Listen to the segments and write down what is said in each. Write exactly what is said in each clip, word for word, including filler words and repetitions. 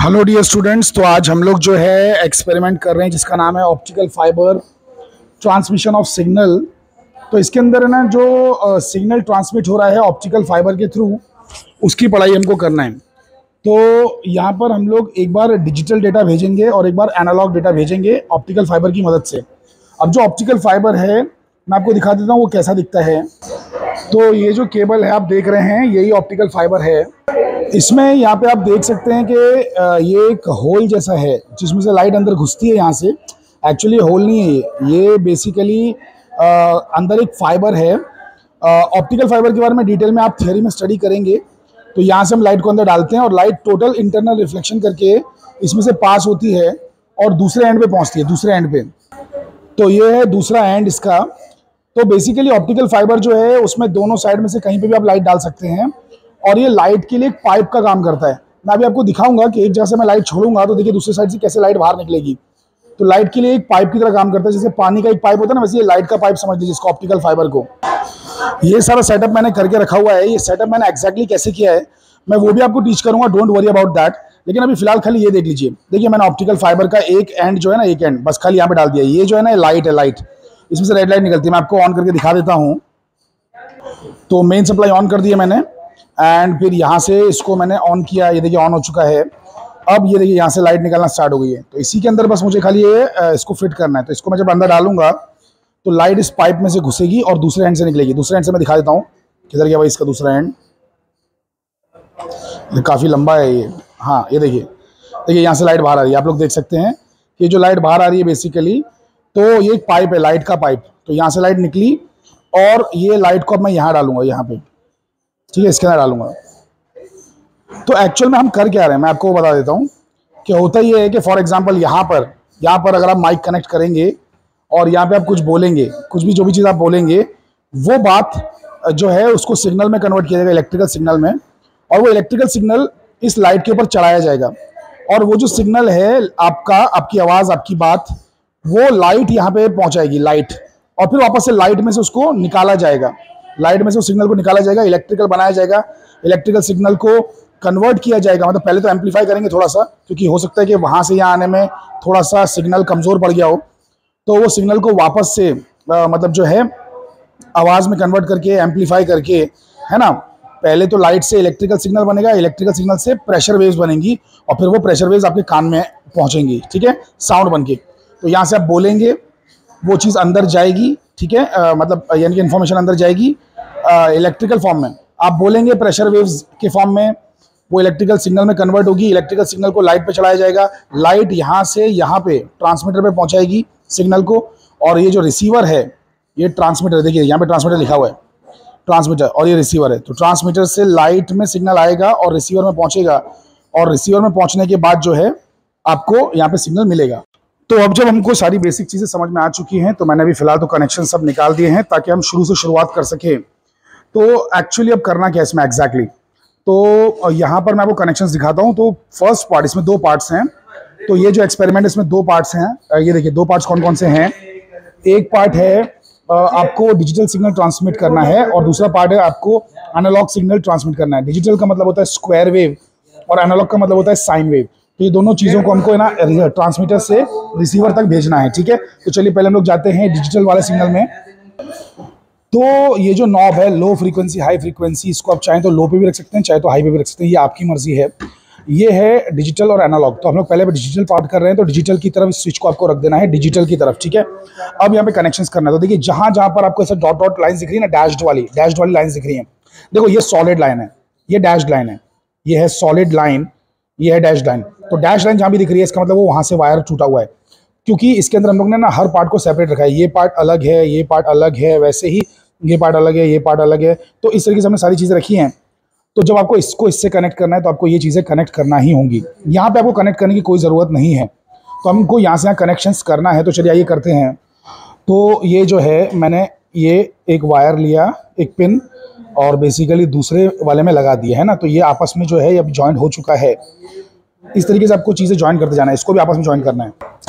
Hello dear students. तो आज हम लोग जो है एक्सपेरिमेंट कर रहे हैं जिसका नाम है optical fibre transmission of signal. तो इसके अंदर है ना जो सिग्नल ट्रांसमिट हो रहा है ऑप्टिकल फाइबर के थ्रू, उसकी पढ़ाई हमको करना है। तो यहाँ पर हम लोग एक बार डिजिटल डेटा भेजेंगे और एक बार एनालॉग डेटा भेजेंगे ऑप्टिकल फाइबर की मदद से। अब जो ऑप्टिकल फाइबर है मैं आपको दिखा देता हूँ वो कैसा दिखता है। तो ये जो केबल है आप देख रहे हैं यही ऑप्टिकल फाइबर है। इसमें यहाँ पे आप देख सकते हैं कि ये एक होल जैसा है जिसमें से लाइट अंदर घुसती है। यहाँ से एक्चुअली होल नहीं है ये बेसिकली अंदर एक फाइबर है। ऑप्टिकल फाइबर के बारे में डिटेल में आप थियोरी में स्टडी करेंगे। तो यहाँ से हम लाइट को अंदर डालते हैं और लाइट टोटल इंटरनल रिफ्लेक्शन करके इसमें से पास होती है और दूसरे एंड पे पहुँचती है, दूसरे एंड पे। तो ये है दूसरा एंड इसका। तो बेसिकली ऑप्टिकल फाइबर जो है उसमें दोनों साइड में से कहीं पे भी आप लाइट डाल सकते हैं और ये लाइट के लिए एक पाइप का काम करता है। मैं अभी आपको दिखाऊंगा कि एक जगह से मैं लाइट छोड़ूंगा तो देखिए दूसरी साइड से कैसे लाइट बाहर निकलेगी। तो लाइट के लिए एक पाइप की तरह काम करता है, जैसे पानी का एक पाइप होता है ना, वैसे ये लाइट का पाइप समझ लीजिए इसको, ऑप्टिकल फाइबर को। ये सारा सेटअप मैंने करके रखा हुआ है। ये सेटअप मैंने एक्जैक्टली कैसे किया है मैं वो भी आपको टीच करूंगा, डोंट वरी अबाउट दैट। लेकिन अभी फिलहाल खाली ये देख लीजिए। देखिए मैंने ऑप्टिकल फाइबर का एक एंड जो है ना, एक एंड बस खाली यहाँ पे डाल दिया। ये जो है ना लाइट है, लाइट इसमें से रेड लाइट निकलती है। मैं आपको ऑन करके दिखा देता हूँ। तो मेन सप्लाई ऑन कर दिया मैंने एंड फिर यहाँ से इसको मैंने ऑन किया। ये देखिए ऑन हो चुका है। अब ये देखिए यहाँ से लाइट निकलना स्टार्ट हो गई है। तो इसी के अंदर बस मुझे खाली ये इसको फिट करना है। तो इसको मैं जब अंदर डालूंगा तो लाइट इस पाइप में से घुसेगी और दूसरे एंड से निकलेगी। दूसरे एंड से मैं दिखा देता हूँ किधर गया भाई इसका दूसरा एंड। ये काफ़ी लंबा है ये। हाँ ये देखिए, देखिए यहाँ से लाइट बाहर आ रही है। आप लोग देख सकते हैं कि जो लाइट बाहर आ रही है बेसिकली, तो ये एक पाइप है, लाइट का पाइप। तो यहाँ से लाइट निकली और ये लाइट को अब मैं यहाँ डालूंगा, यहाँ पे, ठीक है, इसके अंदर डालूंगा। तो एक्चुअल में हम कर क्या रहे हैं मैं आपको बता देता हूँ कि होता ये है कि फॉर एग्जांपल यहाँ पर यहाँ पर अगर आप माइक कनेक्ट करेंगे और यहाँ पे आप कुछ बोलेंगे, कुछ भी जो भी चीज़ आप बोलेंगे वो बात जो है उसको सिग्नल में कन्वर्ट किया जाएगा, इलेक्ट्रिकल सिग्नल में। और वो इलेक्ट्रिकल सिग्नल इस लाइट के ऊपर चढ़ाया जाएगा और वो जो सिग्नल है आपका, आपकी आवाज़, आपकी बात, वो लाइट यहाँ पे पहुँचाएगी, लाइट। और फिर वापस से लाइट में से उसको निकाला जाएगा, लाइट में से उस सिग्नल को निकाला जाएगा, इलेक्ट्रिकल बनाया जाएगा, इलेक्ट्रिकल सिग्नल को कन्वर्ट किया जाएगा। मतलब पहले तो एम्पलीफाई करेंगे थोड़ा सा, क्योंकि हो सकता है कि वहाँ से यहाँ आने में थोड़ा सा सिग्नल कमज़ोर पड़ गया हो। तो वो सिग्नल को वापस से आ, मतलब जो है आवाज़ में कन्वर्ट करके, एम्पलीफाई करके, है ना, पहले तो लाइट से इलेक्ट्रिकल सिग्नल बनेगा, इलेक्ट्रिकल सिग्नल से प्रेशर वेव्स बनेंगी और फिर वो प्रेशर वेव्स आपके कान में पहुँचेंगी, ठीक है, साउंड बन के। तो यहाँ से आप बोलेंगे, वो चीज़ अंदर जाएगी, ठीक है, आ, मतलब यानी कि इन्फॉर्मेशन अंदर जाएगी इलेक्ट्रिकल फॉर्म में। आप बोलेंगे प्रेशर वेव्स के फॉर्म में, वो इलेक्ट्रिकल सिग्नल में कन्वर्ट होगी। इलेक्ट्रिकल सिग्नल को लाइट पे चढ़ाया जाएगा, लाइट यहाँ से यहाँ पे ट्रांसमीटर पे पहुँचाएगी सिग्नल को। और ये जो रिसीवर है, ये ट्रांसमीटर, देखिए यहाँ पे ट्रांसमीटर लिखा हुआ है, ट्रांसमीटर, और ये रिसीवर है। तो ट्रांसमीटर से लाइट में सिग्नल आएगा और रिसीवर में पहुँचेगा और रिसीवर में पहुँचने के बाद जो है आपको यहाँ पे सिग्नल मिलेगा। तो अब जब हमको सारी बेसिक चीज़ें समझ में आ चुकी हैं तो मैंने अभी फिलहाल तो कनेक्शन सब निकाल दिए हैं ताकि हम शुरू से शुरुआत कर सकें। तो एक्चुअली अब करना क्या है इसमें एग्जैक्टली, तो यहाँ पर मैं आपको कनेक्शंस दिखाता हूँ। तो फर्स्ट पार्ट, इसमें दो पार्ट्स हैं। तो ये जो एक्सपेरिमेंट इसमें दो पार्ट्स हैं। ये देखिए दो पार्ट्स कौन कौन से हैं। एक पार्ट है आपको डिजिटल सिग्नल ट्रांसमिट करना है और दूसरा पार्ट है आपको एनालॉग सिग्नल ट्रांसमिट करना है। डिजिटल का मतलब होता है स्क्वायर वेव और एनालॉग का मतलब होता है साइन वेव। तो ये दोनों चीज़ों को हमको है ना ट्रांसमीटर से रिसीवर तक भेजना है, ठीक है। तो चलिए पहले हम लोग जाते हैं डिजिटल वाले सिग्नल में। तो ये जो नॉब है, लो फ्रीक्वेंसी हाई फ्रीक्वेंसी, इसको आप चाहें तो लो पे भी रख सकते हैं, चाहे तो हाई पे भी रख सकते हैं, ये आपकी मर्जी है। ये है डिजिटल और एनालॉग। तो हम लोग पहले डिजिटल पार्ट कर रहे हैं, तो डिजिटल की तरफ स्विच को आपको रख देना है, डिजिटल की तरफ, ठीक है। अब यहाँ पे कनेक्शंस करना है। तो देखिए जहाँ जहाँ पर आपको ऐसा डॉट डॉट लाइन दिख रही है ना, डैश्ड वाली डैश्ड वाली लाइन दिख रही है, देखो ये सॉलिड लाइन है, ये डैश्ड लाइन है, ये है सॉलिड लाइन, ये है डैश लाइन। तो डैश लाइन जहाँ भी दिख रही है इसका मतलब वो वहाँ से वायर टूटा हुआ है, क्योंकि इसके अंदर हम लोग ने ना हर पार्ट को सेपरेट रखा है। ये पार्ट अलग है, ये पार्ट अलग है, वैसे ही ये पार्ट अलग है, ये पार्ट अलग है। तो इस तरीके से हमने सारी चीज़ें रखी हैं। तो जब आपको इसको इससे कनेक्ट करना है तो आपको ये चीज़ें कनेक्ट करना ही होंगी। यहाँ पे आपको कनेक्ट करने की कोई ज़रूरत नहीं है। तो हमको यहाँ से यहाँ कनेक्शंस करना है। तो चलिए आइए करते हैं। तो ये जो है मैंने ये एक वायर लिया, एक पिन, और बेसिकली दूसरे वाले में लगा दिया है ना। तो ये आपस में जो है अब जॉइंट हो चुका है। इस तरीके से आपको चीज़ें ज्वाइन करते जाना है। इसको भी आपस में ज्वाइन करना है।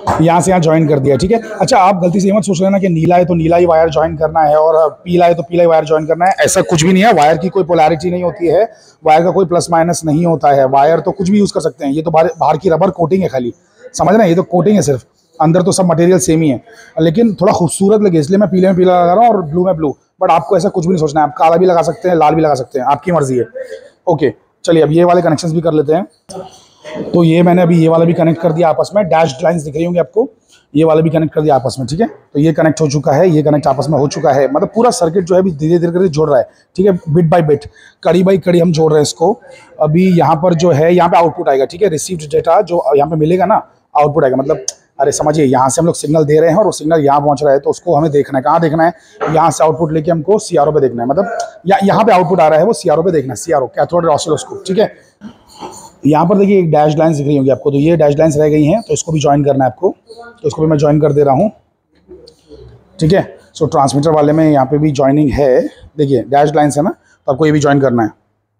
यहाँ से यहाँ ज्वाइन कर दिया, ठीक है। अच्छा, आप गलती से ये मत सोच लेना कि नीला है तो नीला ही वायर ज्वाइन करना है और पीला है तो पीला ही वायर ज्वाइन करना है, ऐसा कुछ भी नहीं है। वायर की कोई पोलैरिटी नहीं होती है, वायर का कोई प्लस माइनस नहीं होता है। वायर तो कुछ भी यूज़ कर सकते हैं, ये तो बाहर बाहर की रबर कोटिंग है खाली, समझ रहे हैं, ये तो कोटिंग है सिर्फ, अंदर तो सब मटेरियल सेम ही है, लेकिन थोड़ा खूबसूरत लगे इसलिए मैं पीले में पीला लगा रहा हूँ और ब्लू में ब्लू। बट आपको ऐसा कुछ भी नहीं सोचना है, आप काला भी लगा सकते हैं, लाल भी लगा सकते हैं, आपकी मर्जी है। ओके, चलिए अब ये वाले कनेक्शंस भी कर लेते हैं। तो ये मैंने अभी ये वाला भी कनेक्ट कर दिया आपस में, डैश्ड लाइंस दिख रही होंगी आपको, ये वाला भी कनेक्ट कर दिया आपस में, ठीक है। तो ये कनेक्ट हो चुका है, ये कनेक्ट आपस में हो चुका है, मतलब पूरा सर्किट जो है अभी धीरे धीरे करके जोड़ रहा है, ठीक है, बिट बाय बिट, कड़ी बाई कड़ी हम जोड़ रहे हैं इसको। अभी यहाँ पर जो है, यहाँ पे आउटपुट आएगा, ठीक है, रिसीव्ड डेटा जो यहाँ पे मिलेगा ना, आउटपुट आएगा, मतलब अरे समझिए, यहाँ से हम लोग सिग्नल दे रहे हैं और वो सिग्नल यहाँ पहुँच रहा है, तो उसको हमें देखना है, कहाँ देखना है, यहाँ से आउटपुट लेके हमको सीआरओ पे देखना है, मतलब यहाँ पे आउटपुट आ रहा है वो सीआरओ पे देखना है, सीआरओ कैथोड रे ऑसिलोस्कोप, ठीक है। यहाँ पर देखिए एक डैश लाइन्स दिख रही होंगी आपको, तो ये डैश लाइन्स रह गई हैं, तो इसको भी ज्वाइन करना है आपको, तो इसको भी मैं ज्वाइन कर दे रहा हूँ, ठीक है। सो ट्रांसमीटर वाले में यहाँ पे भी ज्वाइनिंग है, देखिए डैश लाइन्स है ना, तो आपको ये भी ज्वाइन करना है,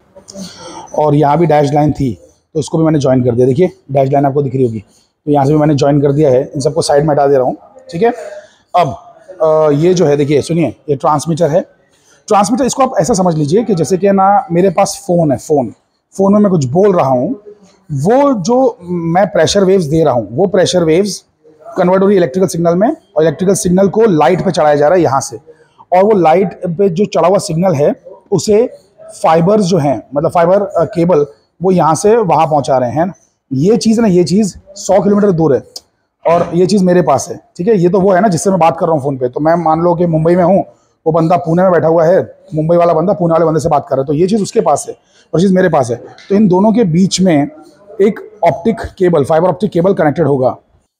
और यहाँ भी डैश लाइन थी तो इसको भी मैंने ज्वाइन कर दिया, देखिए डैश लाइन आपको दिख रही होगी, तो यहाँ से भी मैंने ज्वाइन कर दिया है, इन सबको साइड में हटा दे रहा हूँ, ठीक है। अब आ, ये जो है देखिए, सुनिए, ये ट्रांसमीटर है, ट्रांसमीटर इसको आप ऐसा समझ लीजिए कि जैसे कि ना मेरे पास फ़ोन है, फ़ोन फ़ोन में मैं कुछ बोल रहा हूँ, वो जो मैं प्रेशर वेव्स दे रहा हूँ, वो प्रेशर वेव्स कन्वर्ट हो रही है इलेक्ट्रिकल सिग्नल में, और इलेक्ट्रिकल सिग्नल को लाइट पे चढ़ाया जा रहा है यहाँ से, और वो लाइट पे जो चढ़ा हुआ सिग्नल है उसे फाइबर्स जो हैं, मतलब फाइबर केबल, वो यहाँ से वहाँ पहुँचा रहे हैं। ये चीज़ ना, ये चीज़ सौ किलोमीटर दूर है और ये चीज़ मेरे पास है, ठीक है। ये तो वो है ना जिससे मैं बात कर रहा हूँ फ़ोन पे, तो मैं मान लो कि मुंबई में हूँ, वो बंदा पुणे में बैठा हुआ है, मुंबई वाला बंदा पुणे वाले बंदे से बात कर रहा है, तो ये चीज़ उसके पास है और चीज़ मेरे पास है, तो इन दोनों के बीच में एक optic cable, fibre optic cable connected होगा।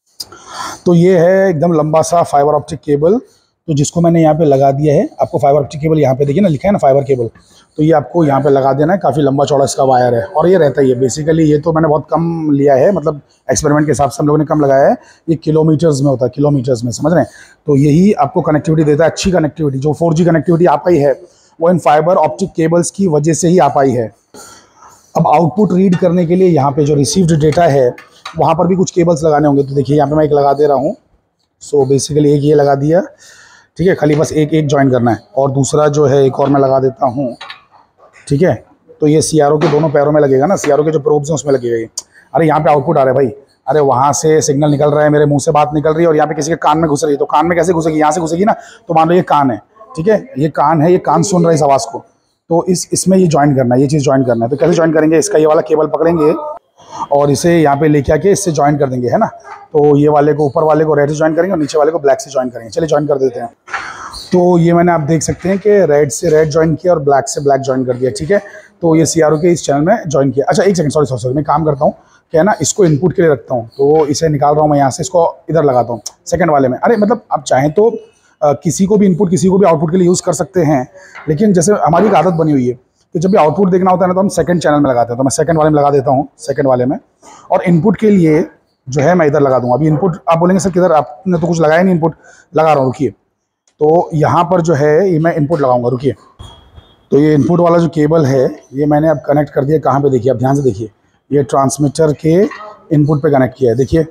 तो ये है एकदम लंबा सा फाइबर ऑप्टिक केबल, तो जिसको मैंने यहाँ पे लगा दिया है। आपको फाइबर ऑप्टिक केबल यहाँ पे देखिए ना, लिखा है ना फाइबर केबल, तो ये आपको यहाँ पे लगा देना है। काफ़ी लंबा चौड़ा इसका वायर है और ये रहता ही है बेसिकली। ये तो मैंने बहुत कम लिया है, मतलब एक्सपेरिमेंट के हिसाब से हम लोगों ने कम लगाया है। ये किलोमीटर्स में होता है, किलोमीटर्स में, समझ रहे हैं। तो यही आपको कनेक्टिविटी देता है, अच्छी कनेक्टिविटी। जो फोर जी कनेक्टिविटी आ पाई है वो इन फाइबर ऑप्टिक केबल्स की वजह से ही आ पाई है। अब आउटपुट रीड करने के लिए यहाँ पे जो रिसीव्ड डेटा है वहाँ पर भी कुछ केबल्स लगाने होंगे। तो देखिए यहाँ पे मैं एक लगा दे रहा हूँ। सो बेसिकली एक ये लगा दिया, ठीक है, खाली बस एक एक ज्वाइन करना है। और दूसरा जो है एक और मैं लगा देता हूँ, ठीक है। तो ये सीआरओ के दोनों पैरों में लगेगा ना, सीआरओ के जो प्रोब्स हैं उसमें लगेगा ये। अरे यहाँ पे आउटपुट आ रहा है भाई, अरे वहाँ से सिग्नल निकल रहा है, मेरे मुँह से बात निकल रही है और यहाँ पे किसी के कान में घुस रही है। तो कान में कैसे घुसेगी, यहाँ से घुसेगी ना। तो मान लो ये कान है, ठीक है, ये कान है, ये कान सुन रहा है इस आवाज़ को। तो इस इसमें ये ज्वाइन करना है, ये चीज़ ज्वाइन करना है। तो कैसे ज्वाइन करेंगे, इसका ये वाला केबल पकड़ेंगे और इसे यहाँ पे लेके आके इससे ज्वाइन कर देंगे, है ना। तो ये वाले को, ऊपर वाले को रेड से ज्वाइन करेंगे और नीचे वाले को ब्लैक से ज्वाइन करेंगे। चलिए ज्वाइन कर देते हैं। तो ये मैंने आप देख सकते हैं कि रेड से रेड ज्वाइन किया और ब्लैक से ब्लैक ज्वाइन कर दिया, ठीक है। तो ये सीआरओ के इस चैनल में ज्वाइन किया। अच्छा एक सेकंड, सॉरी सॉरी सॉरी मैं काम करता हूँ क्या है ना, इसको इनपुट के लिए रखता हूँ। तो इसे निकाल रहा हूँ मैं यहाँ से, इसको इधर लगाता हूँ सेकंड वाले में। अरे मतलब आप चाहें तो आ, किसी को भी इनपुट, किसी को भी आउटपुट के लिए यूज़ कर सकते हैं। लेकिन जैसे हमारी एक आदत बनी हुई है कि जब भी आउटपुट देखना होता है ना तो हम सेकंड चैनल में लगाते हैं। तो मैं सेकंड वाले में लगा देता हूँ, सेकंड वाले में। और इनपुट के लिए जो है मैं इधर लगा दूँगा। अभी इनपुट आप बोलेंगे सर किधर, आपने तो कुछ लगाया नहीं, इनपुट लगा रहा हूँ, रुकिए। तो यहाँ पर जो है ये मैं इनपुट लगाऊंगा, रुकिए। तो ये इनपुट वाला जो केबल है ये मैंने अब कनेक्ट कर दिया। कहाँ पे देखिए, आप ध्यान से देखिए, ये ट्रांसमीटर के इनपुट पे कनेक्ट किया है, देखिए।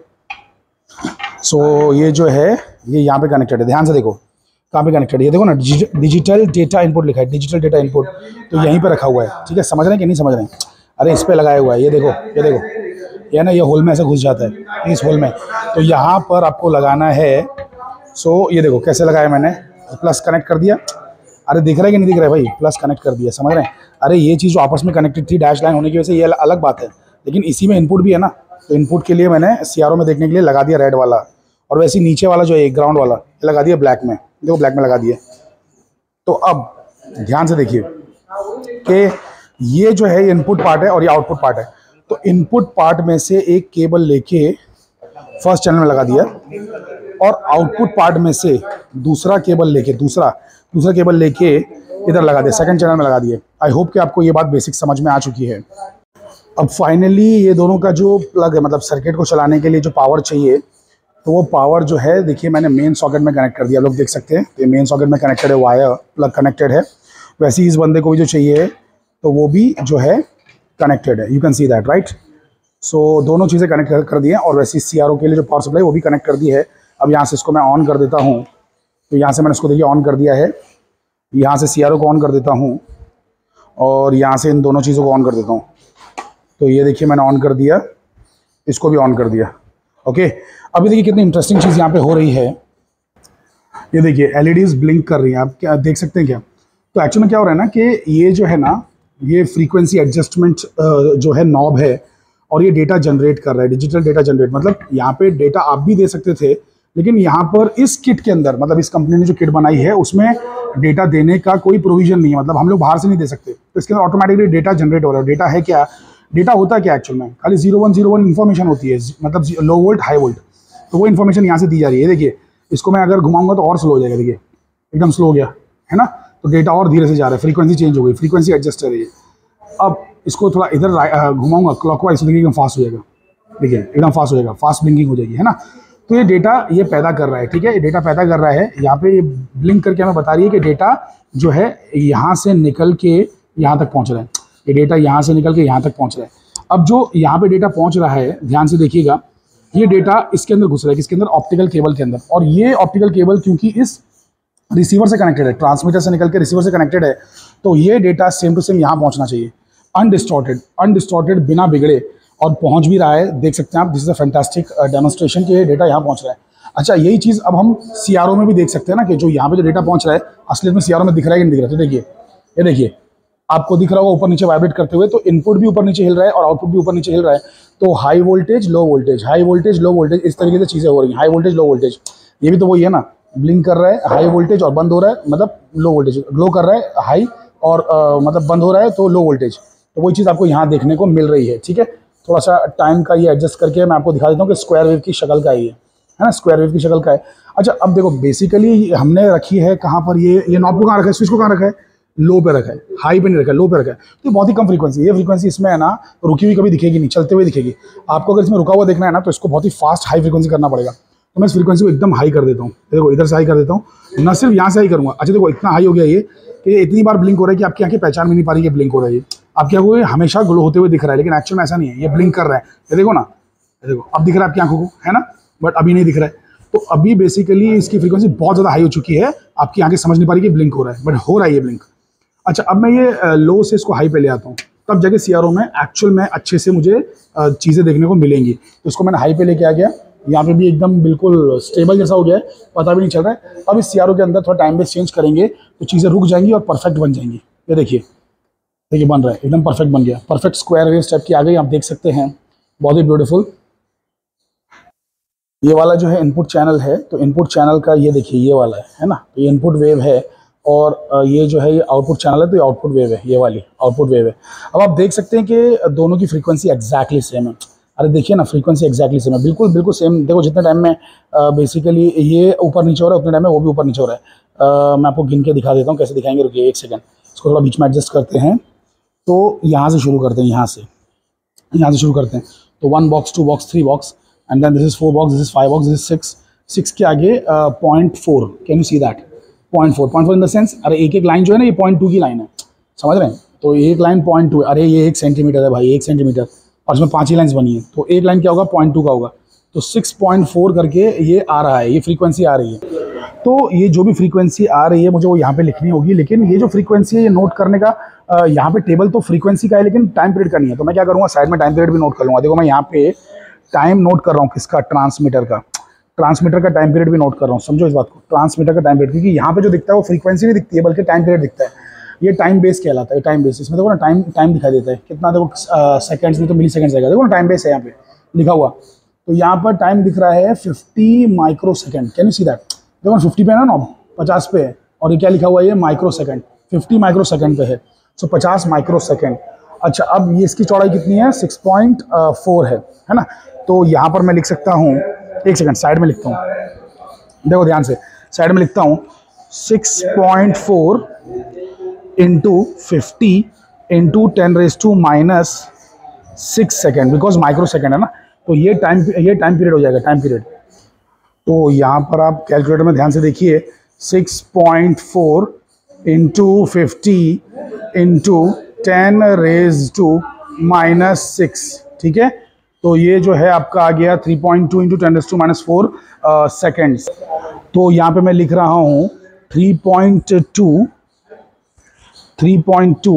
सो ये जो है ये यहाँ पे कनेक्टेड है, ध्यान से देखो कहाँ पे कनेक्टेड है, ये देखो ना, डिजिटल डेटा इनपुट लिखा है, डिजिटल डेटा इनपुट। तो यहीं पे रखा हुआ है, ठीक है। समझ रहे हैं कि नहीं समझ रहे हैं? अरे इस पर लगाया हुआ है, ये देखो, ये देखो, ये ना ये होल में ऐसे घुस जाता है, इस होल में। तो यहाँ पर आपको लगाना है। सो ये देखो कैसे लगाया मैंने, प्लस कनेक्ट कर दिया। अरे दिख रहा है कि नहीं दिख रहा है भाई, प्लस कनेक्ट कर दिया, समझ रहे हैं। अरे ये चीज़ जो आपस में कनेक्टेड थी डैश लाइन होने की वजह से, ये अलग बात है, लेकिन इसी में इनपुट भी है ना। तो इनपुट के लिए मैंने सीआरओ में देखने के लिए लगा दिया रेड वाला, और वैसे नीचे वाला जो है ग्राउंड वाला ये लगा दिया ब्लैक में, देखो ब्लैक में लगा दिया। तो अब ध्यान से देखिए कि ये जो है इनपुट पार्ट है और ये आउटपुट पार्ट है। तो इनपुट पार्ट में से एक केबल लेके फर्स्ट चैनल में लगा दिया और आउटपुट पार्ट में से दूसरा केबल लेके दूसरा दूसरा केबल लेके इधर लगा दिया, सेकंड चैनल में लगा दिए। आई होप कि आपको ये बात बेसिक समझ में आ चुकी है। अब फाइनली ये दोनों का जो प्लग है, मतलब सर्किट को चलाने के लिए जो पावर चाहिए, तो वो पावर जो है देखिए मैंने मेन सॉकेट में कनेक्ट कर दिया, आप लोग देख सकते हैं। तो ये मेन सॉकेट में कनेक्टेड है, वायर प्लग कनेक्टेड है। वैसे ही इस बंदे को भी जो चाहिए तो वो भी जो है कनेक्टेड है, you can see that right. So so, दोनों चीज़ें कनेक्ट कर, कर दी हैं और वैसे सी आर ओ के लिए जो पावर सप्लाई वो भी कनेक्ट कर दी है। अब यहाँ से इसको मैं ऑन कर देता हूँ, तो यहाँ से मैंने इसको देखिए ऑन कर दिया है। यहाँ से सी आर ओ को ऑन कर देता हूँ और यहाँ से इन दोनों चीज़ों को ऑन कर देता हूँ। तो ये देखिए मैंने ऑन कर दिया, इसको भी ऑन कर दिया। ओके, अभी देखिए कितनी इंटरेस्टिंग चीज़ यहाँ पे हो रही है। ये देखिए एल ई डीज़ ब्लिंक कर रही हैं, आप क्या देख सकते हैं क्या? तो एक्चुअली में क्या हो रहा है ना कि ये जो है ना, ये फ्रीक्वेंसी एडजस्टमेंट जो है नॉब है और ये डेटा जनरेट कर रहा है, डिजिटल डेटा जनरेट। मतलब यहाँ पे डेटा आप भी दे सकते थे, लेकिन यहाँ पर इस किट के अंदर, मतलब इस कंपनी ने जो किट बनाई है उसमें डेटा देने का कोई प्रोविजन नहीं है। मतलब हम लोग बाहर से नहीं दे सकते, तो इसके अंदर ऑटोमेटिकली डेटा जनरेट हो रहा है। डेटा है क्या? डेटा होता क्या एक्चुअल में? खाली zero one zero one information होती है, मतलब लो वोल्ट हाई वोल्ट। तो वो इन्फॉर्मेशन यहाँ से दी जा रही है। देखिए इसको मैं अगर घुमाऊंगा तो और स्लो हो जाएगा, देखिए एकदम स्लो हो गया है ना। तो डेटा और धीरे से जा रहा है, फ्रीक्वेंसी चेंज हो गई, फ्रीक्वेंसी एडजस्टर है ये। अब इसको थोड़ा इधर घुमाऊंगा क्लॉकवाइज, तो देखिए एकदम फास्ट हो जाएगा, देखिए एकदम फास्ट हो जाएगा, फास्ट ब्लिंकिंग हो जाएगी, है ना। तो ये डेटा ये पैदा कर रहा है, ठीक है, ये डेटा पैदा कर रहा है। यहाँ पे ये ब्लिंक करके हमें बता रही है कि डेटा जो है यहाँ से निकल के यहाँ तक पहुँच रहा है। ये डेटा यहाँ से निकल के यहाँ तक पहुँच रहा है। अब जो यहाँ पे डेटा पहुँच रहा है, ध्यान से देखिएगा, ये डेटा इसके अंदर घुस रहा है, किसके अंदर? ऑप्टिकल केबल के अंदर। और ये ऑप्टिकल केबल क्योंकि इस रिसीवर से कनेक्टेड है, ट्रांसमीटर से निकल के रिसीवर से कनेक्टेड है, तो ये डेटा सेम टू सेम यहाँ पहुँचना चाहिए, अनडिस्टॉर्टेड, अनडिस्टॉर्टेड बिना बिगड़े, और पहुंच भी रहा है। देख सकते हैं आप, this is a fantastic demonstration कि ये डेटा यहाँ पहुंच रहा है। अच्छा, यही चीज़ अब हम सीआरओ में भी देख सकते हैं ना, कि जो यहाँ पे जो डेटा पहुंच रहा है असलियत में सीआरओ में दिख रहा है कि नहीं दिख रहा है। तो देखिए, ये देखिए आपको दिख रहा होगा ऊपर नीचे वाइब्रेट करते हुए, तो इनपुट भी ऊपर नीचे हिल रहा है और आउटपुट भी ऊपर नीचे हिल रहा है। तो high voltage low voltage, high voltage low voltage, इस तरीके से चीज़ें हो रही हैं। हाई वोल्टेज लो वोल्टेज, ये भी तो वही है ना, ब्लिंक कर रहा है हाई वोल्टेज और बंद हो रहा है, मतलब लो वोल्टेज, ग्लो कर रहा है हाई और आ, मतलब बंद हो रहा है तो लो वोल्टेज। तो वही चीज़ आपको यहाँ देखने को मिल रही है, ठीक है। थोड़ा सा टाइम का ये एडजस्ट करके मैं आपको दिखा देता हूँ कि स्क्वायर वेव की शक्ल का ये है ना, स्क्वायर वेव की शक्ल का है। अच्छा, अब देखो बेसिकली हमने रखी है कहाँ पर, ये ये नॉब को कहाँ रखा है, स्विच को कहाँ रखा है? लो पे रखा है, हाई पे नहीं रखा है, लो पे रखा है। तो बहुत ही कम फ्रीक्वेंसी, ये फ्रीक्वेंसी इसमें है ना रुकी हुई कभी दिखेगी नहीं, चलते हुए दिखेगी आपको। अगर इसमें रुका हुआ देखना है ना, तो इसको बहुत ही फास्ट हाई फ्रीक्वेंसी करना पड़ेगा। तो मैं इस फ्रीक्वेंसी को एकदम हाई कर देता हूँ, देखो इधर से हाई कर देता हूँ, न सिर्फ यहाँ से हाई करूँगा। अच्छा देखो इतना हाई हो गया ये कि ये इतनी बार ब्लिंक हो रहा है कि आपकी आंखें पहचान भी नहीं पा रही है ब्लिंक हो रहा है। ये आपकी आंखों को हमेशा ग्लो होते हुए दिख रहा है, लेकिन एक्चुअल में ऐसा नहीं है, ये ब्लिंक कर रहा है। ये देखो ना, ये देखो अब दिख रहा है आपकी आंखों को, है ना, बट अभी नहीं दिख रहा है। तो अभी बेसिकली इसकी फ्रीक्वेंसी बहुत ज़्यादा हाई हो चुकी है, आपकी आंखें समझ नहीं पा रही कि ब्लिंक हो रहा है, बट हो रहा है ये ब्लिंक। अच्छा, अब मैं ये लो से इसको हाई पे ले आता हूँ, तब जाके सीआरओ में एक्चुअल में अच्छे से मुझे चीज़ें देखने को मिलेंगी। तो इसको मैंने हाई पे लेके आ गया, यहाँ पे भी एकदम बिल्कुल स्टेबल जैसा हो गया है, पता भी नहीं चल रहा है। अब इस सीआरओ के अंदर थोड़ा टाइम बेस चेंज करेंगे तो चीज़ें रुक जाएंगी और परफेक्ट बन जाएंगी। ये देखिए, देखिए बन रहा है, एकदम परफेक्ट बन गया, परफेक्ट स्क्वायर वेव स्टेप की आ गई, आप देख सकते हैं, बहुत ही ब्यूटीफुल। ये वाला जो है इनपुट चैनल है, तो इनपुट चैनल का ये देखिए ये वाला है, है ना, ये इनपुट वेव है, और ये जो है ये आउटपुट चैनल है, तो ये आउटपुट वेव है, ये वाली आउटपुट वेव है। अब आप देख सकते हैं कि दोनों की फ्रीक्वेंसी एक्जैक्टली सेम है। अरे देखिए ना, फ्रीक्वेंसी एक्जैक्टली सेम है, बिल्कुल बिल्कुल सेम। देखो जितने टाइम में बेसिकली ये ऊपर नीचे हो रहा है, उतने टाइम में वो भी ऊपर नीचे हो रहा है। आ, मैं आपको गिन के दिखा देता हूँ कैसे दिखाएंगे, रुकिए एक सेकंड, इसको थोड़ा बीच में एडजस्ट करते हैं। तो यहाँ से शुरू करते हैं, यहाँ से यहाँ से शुरू करते हैं। तो one box, two box, three box, and then this is four box, this is five box, this is six, six के आगे point four, can you see that, point four, point four in the sense, अरे एक एक line जो है ना, ये point two की लाइन है, समझ रहे हैं। तो एक लाइन पॉइंट टू, अरे ये एक सेंटीमीटर है भाई, एक सेंटीमीटर, और इसमें पाँच ही लाइन्स बनी है, तो एक लाइन क्या होगा, पॉइंट टू का होगा। तो सिक्स पॉइंट फोर करके ये आ रहा है, ये फ्रीक्वेंसी आ रही है। तो ये जो भी फ्रीक्वेंसी आ रही है मुझे वो यहाँ पे लिखनी होगी, लेकिन ये जो फ्रीक्वेंसी है ये नोट करने का, यहाँ पे टेबल तो फ्रीक्वेंसी का है लेकिन टाइम पीरियड का नहीं है। तो मैं क्या करूँगा, साइड में टाइम पीरियड भी नोट कर लूँगा। देखो मैं यहाँ पे टाइम नोट कर रहा हूँ, किसका, ट्रांसमीटर का, ट्रांसमीटर का टाइम पीरियड भी नोट कर रहा हूँ, समझो इस बात को, ट्रांसमीटर का टाइम पीरियड, क्योंकि यहाँ पे जो दिखता है वो फ्रीक्वेंसी नहीं दिखती है बल्कि टाइम पीरियड दिखता है। ये टाइम बेस कहलाता है, टाइम बेस। इसमें देखो ना टाइम टाइम दिखाई देता है कितना, देखो सेकंड्स में तो मिली सेकंड्स आएगा, देखो ना टाइम बेस है यहाँ पे लिखा हुआ। तो यहाँ पर टाइम दिख रहा है fifty microsecond, can you see that, देखो ना फिफ्टी पे है ना, नॉब पचास पे है, और ये क्या लिखा हुआ है, ये microsecond, fifty microsecond पे है, सो पचास माइक्रो सेकेंड। अच्छा, अब ये इसकी चौड़ाई कितनी है, सिक्स पॉइंट फोर है, है ना। तो यहाँ पर मैं लिख सकता हूँ, एक सेकंड साइड में लिखता हूँ, देखो ध्यान से, साइड में लिखता हूँ, six point four into fifty into ten raise to minus six second, because microsecond है ना। तो ये टाइम ये टाइम पीरियड हो जाएगा, टाइम पीरियड। तो यहाँ पर आप कैलकुलेटर में ध्यान से देखिए, six point four into fifty into ten raise to minus six, ठीक है। तो ये जो है आपका आ गया three point two into ten raise to minus four seconds. तो यहाँ पे मैं लिख रहा हूँ three point two three point two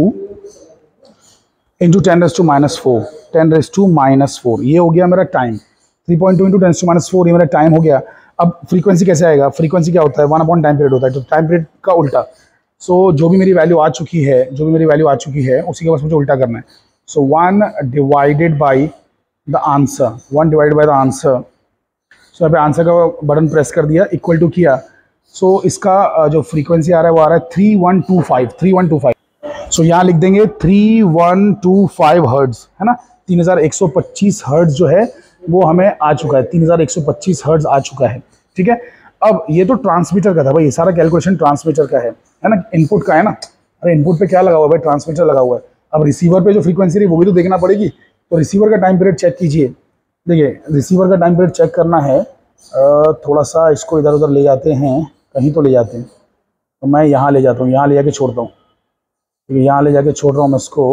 into ten raise to minus four ten raise to minus four ये हो गया मेरा time. Three point two into ten raise to minus four ये मेरा टाइम हो गया। अब फ्रीक्वेंसी कैसे आएगा? फ्रीक्वेंसी क्या होता है? वन अपॉन टाइम पीरियड होता है, तो टाइम पीरियड का उल्टा। सो so, जो भी मेरी वैल्यू आ चुकी है जो भी मेरी वैल्यू आ चुकी है उसी के पास मुझे उल्टा करना है। So one divided by the answer one divided by the answer. So यहाँ पे आंसर का बटन प्रेस कर दिया, इक्वल टू किया। सो so, इसका जो फ्रीक्वेंसी आ रहा है वो आ रहा है three one two five three one two five. So यहाँ लिख देंगे three one two five hertz, है ना। तीन हज़ार एक सौ पच्चीस हर्ट्ज जो है वो हमें आ चुका है, तीन हज़ार एक सौ पच्चीस हर्ट्ज आ चुका है, ठीक है। अब ये तो ट्रांसमीटर का था भाई, ये सारा कैलकुलेशन ट्रांसमीटर का है है ना, इनपुट का है ना। अरे इनपुट पे क्या लगा हुआ है भाई? ट्रांसमीटर लगा हुआ है। अब रिसीवर पे जो फ्रीक्वेंसी रही वो भी तो देखना पड़ेगी। तो रिसीवर का टाइम पीरियड चेक कीजिए। देखिए रिसीवर का टाइम पीरियड चेक करना है, थोड़ा सा इसको इधर उधर ले जाते हैं, कहीं तो ले जाते हैं। तो मैं यहाँ ले जाता हूँ, यहाँ ले जाके छोड़ता हूँ, ठीक है, यहाँ ले जाके छोड़ रहा हूँ मैं इसको,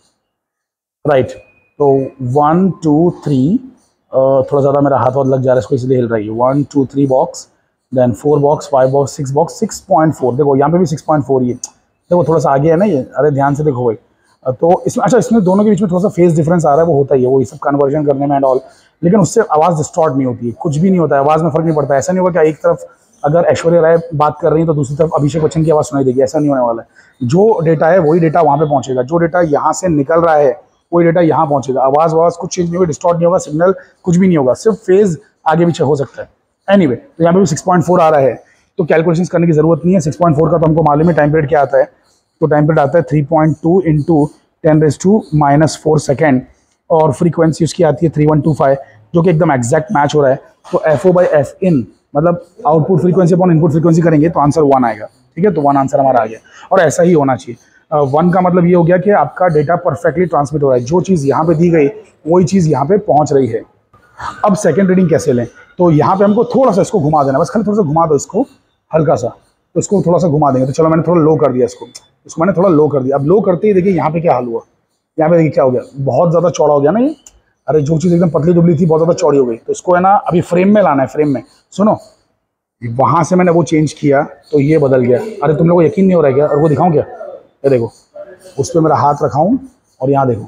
राइट। तो वन टू थ्री, थोड़ा ज़्यादा मेरा हाथ वाथ लग जा रहा है इसको, इसलिए हिल रही है। One two three box, then four box, five box, six box, six point four. देखो यहाँ पे भी सिक्स पॉइंट फोर, ये देखो थोड़ा सा आगे है ना ये, अरे ध्यान से देखो भाई। तो इसमें अच्छा इसमें दोनों के बीच में थोड़ा सा फेस डिफरेंस आ रहा है, वो होता ही है, वो ये सब कन्वर्जन करने में एंड ऑल, लेकिन उससे आवाज़ डिस्टॉर्ट नहीं होती है, कुछ भी नहीं होता है, आवाज़ में फ़र्क नहीं पड़ता है। ऐसा नहीं होगा कि एक तरफ अगर ऐश्वर्या राय बात कर रही है तो दूसरी तरफ अभिषेक बच्चन की आवाज़ सुनाई देगी, ऐसा नहीं होने वाला है। जो डेटा है वही डेटा वहाँ पे पहुँचेगा, जो डेटा यहाँ से निकल रहा है वही डेटा यहाँ पहुँचेगा। आवाज़ आवाज़ कुछ चेंज नहीं होगा, डिस्टॉर्ट नहीं होगा, सिग्नल कुछ भी नहीं होगा, सिर्फ फेज आगे पीछे हो सकता है। एनीवे anyway, तो यहाँ पे भी सिक्स पॉइंट फोर आ रहा है, तो कैलकुलेशंस करने की जरूरत नहीं है। सिक्स पॉइंट फोर का तो हमको मालूम है टाइम पीरियड क्या आता है। तो टाइम पीरियड आता है three point two into ten raise to minus four second, और फ्रीक्वेंसी उसकी आती है थ्री वन टू फाइव, जो कि एकदम एग्जैक्ट मैच हो रहा है। तो F O by F in मतलब output frequency upon input frequency करेंगे तो आंसर वन आएगा, ठीक है। तो वन आंसर हमारा आ गया, और ऐसा ही होना चाहिए। वन uh, का मतलब ये हो गया कि आपका डेटा परफेक्टली ट्रांसमिट हो रहा है, जो चीज़ यहाँ पे दी गई वही चीज़ यहाँ पे पहुँच रही है। अब सेकेंड रीडिंग कैसे लें? तो यहाँ पे हमको थोड़ा सा इसको घुमा देना, बस खाली थोड़ा सा घुमा दो इसको, हल्का सा, तो इसको थोड़ा सा घुमा देंगे। तो चलो मैंने थोड़ा लो कर दिया इसको, इसको मैंने थोड़ा लो कर दिया। अब लो करते ही देखिए यहाँ पे क्या हाल हुआ, यहाँ पे देखिए क्या हो गया, बहुत ज़्यादा चौड़ा हो गया ना ये। अरे जो चीज़ एकदम पतली दुबली थी बहुत ज़्यादा चौड़ी हो गई। तो इसको है ना अभी फ्रेम में लाना है, फ्रेम में। सुनो, वहाँ से मैंने वो चेंज किया तो ये बदल गया। अरे तुम लोग को यकीन नहीं हो रहा है क्या? और वो दिखाऊँ क्या? ये देखो, उस पर मेरा हाथ रखा हूँ और यहाँ देखो,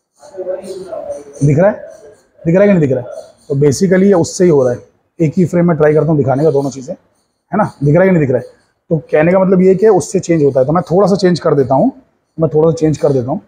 दिख रहा है? दिख रहा है कि नहीं दिख रहा है? तो बेसिकली ये उससे ही हो रहा है। एक ही फ्रेम में ट्राई करता हूँ दिखाने का दोनों चीज़ें, है ना। दिख रहा है कि नहीं दिख रहा है? तो कहने का मतलब ये कि उससे चेंज होता है। तो मैं थोड़ा सा चेंज कर देता हूँ, मैं थोड़ा सा चेंज कर देता हूँ।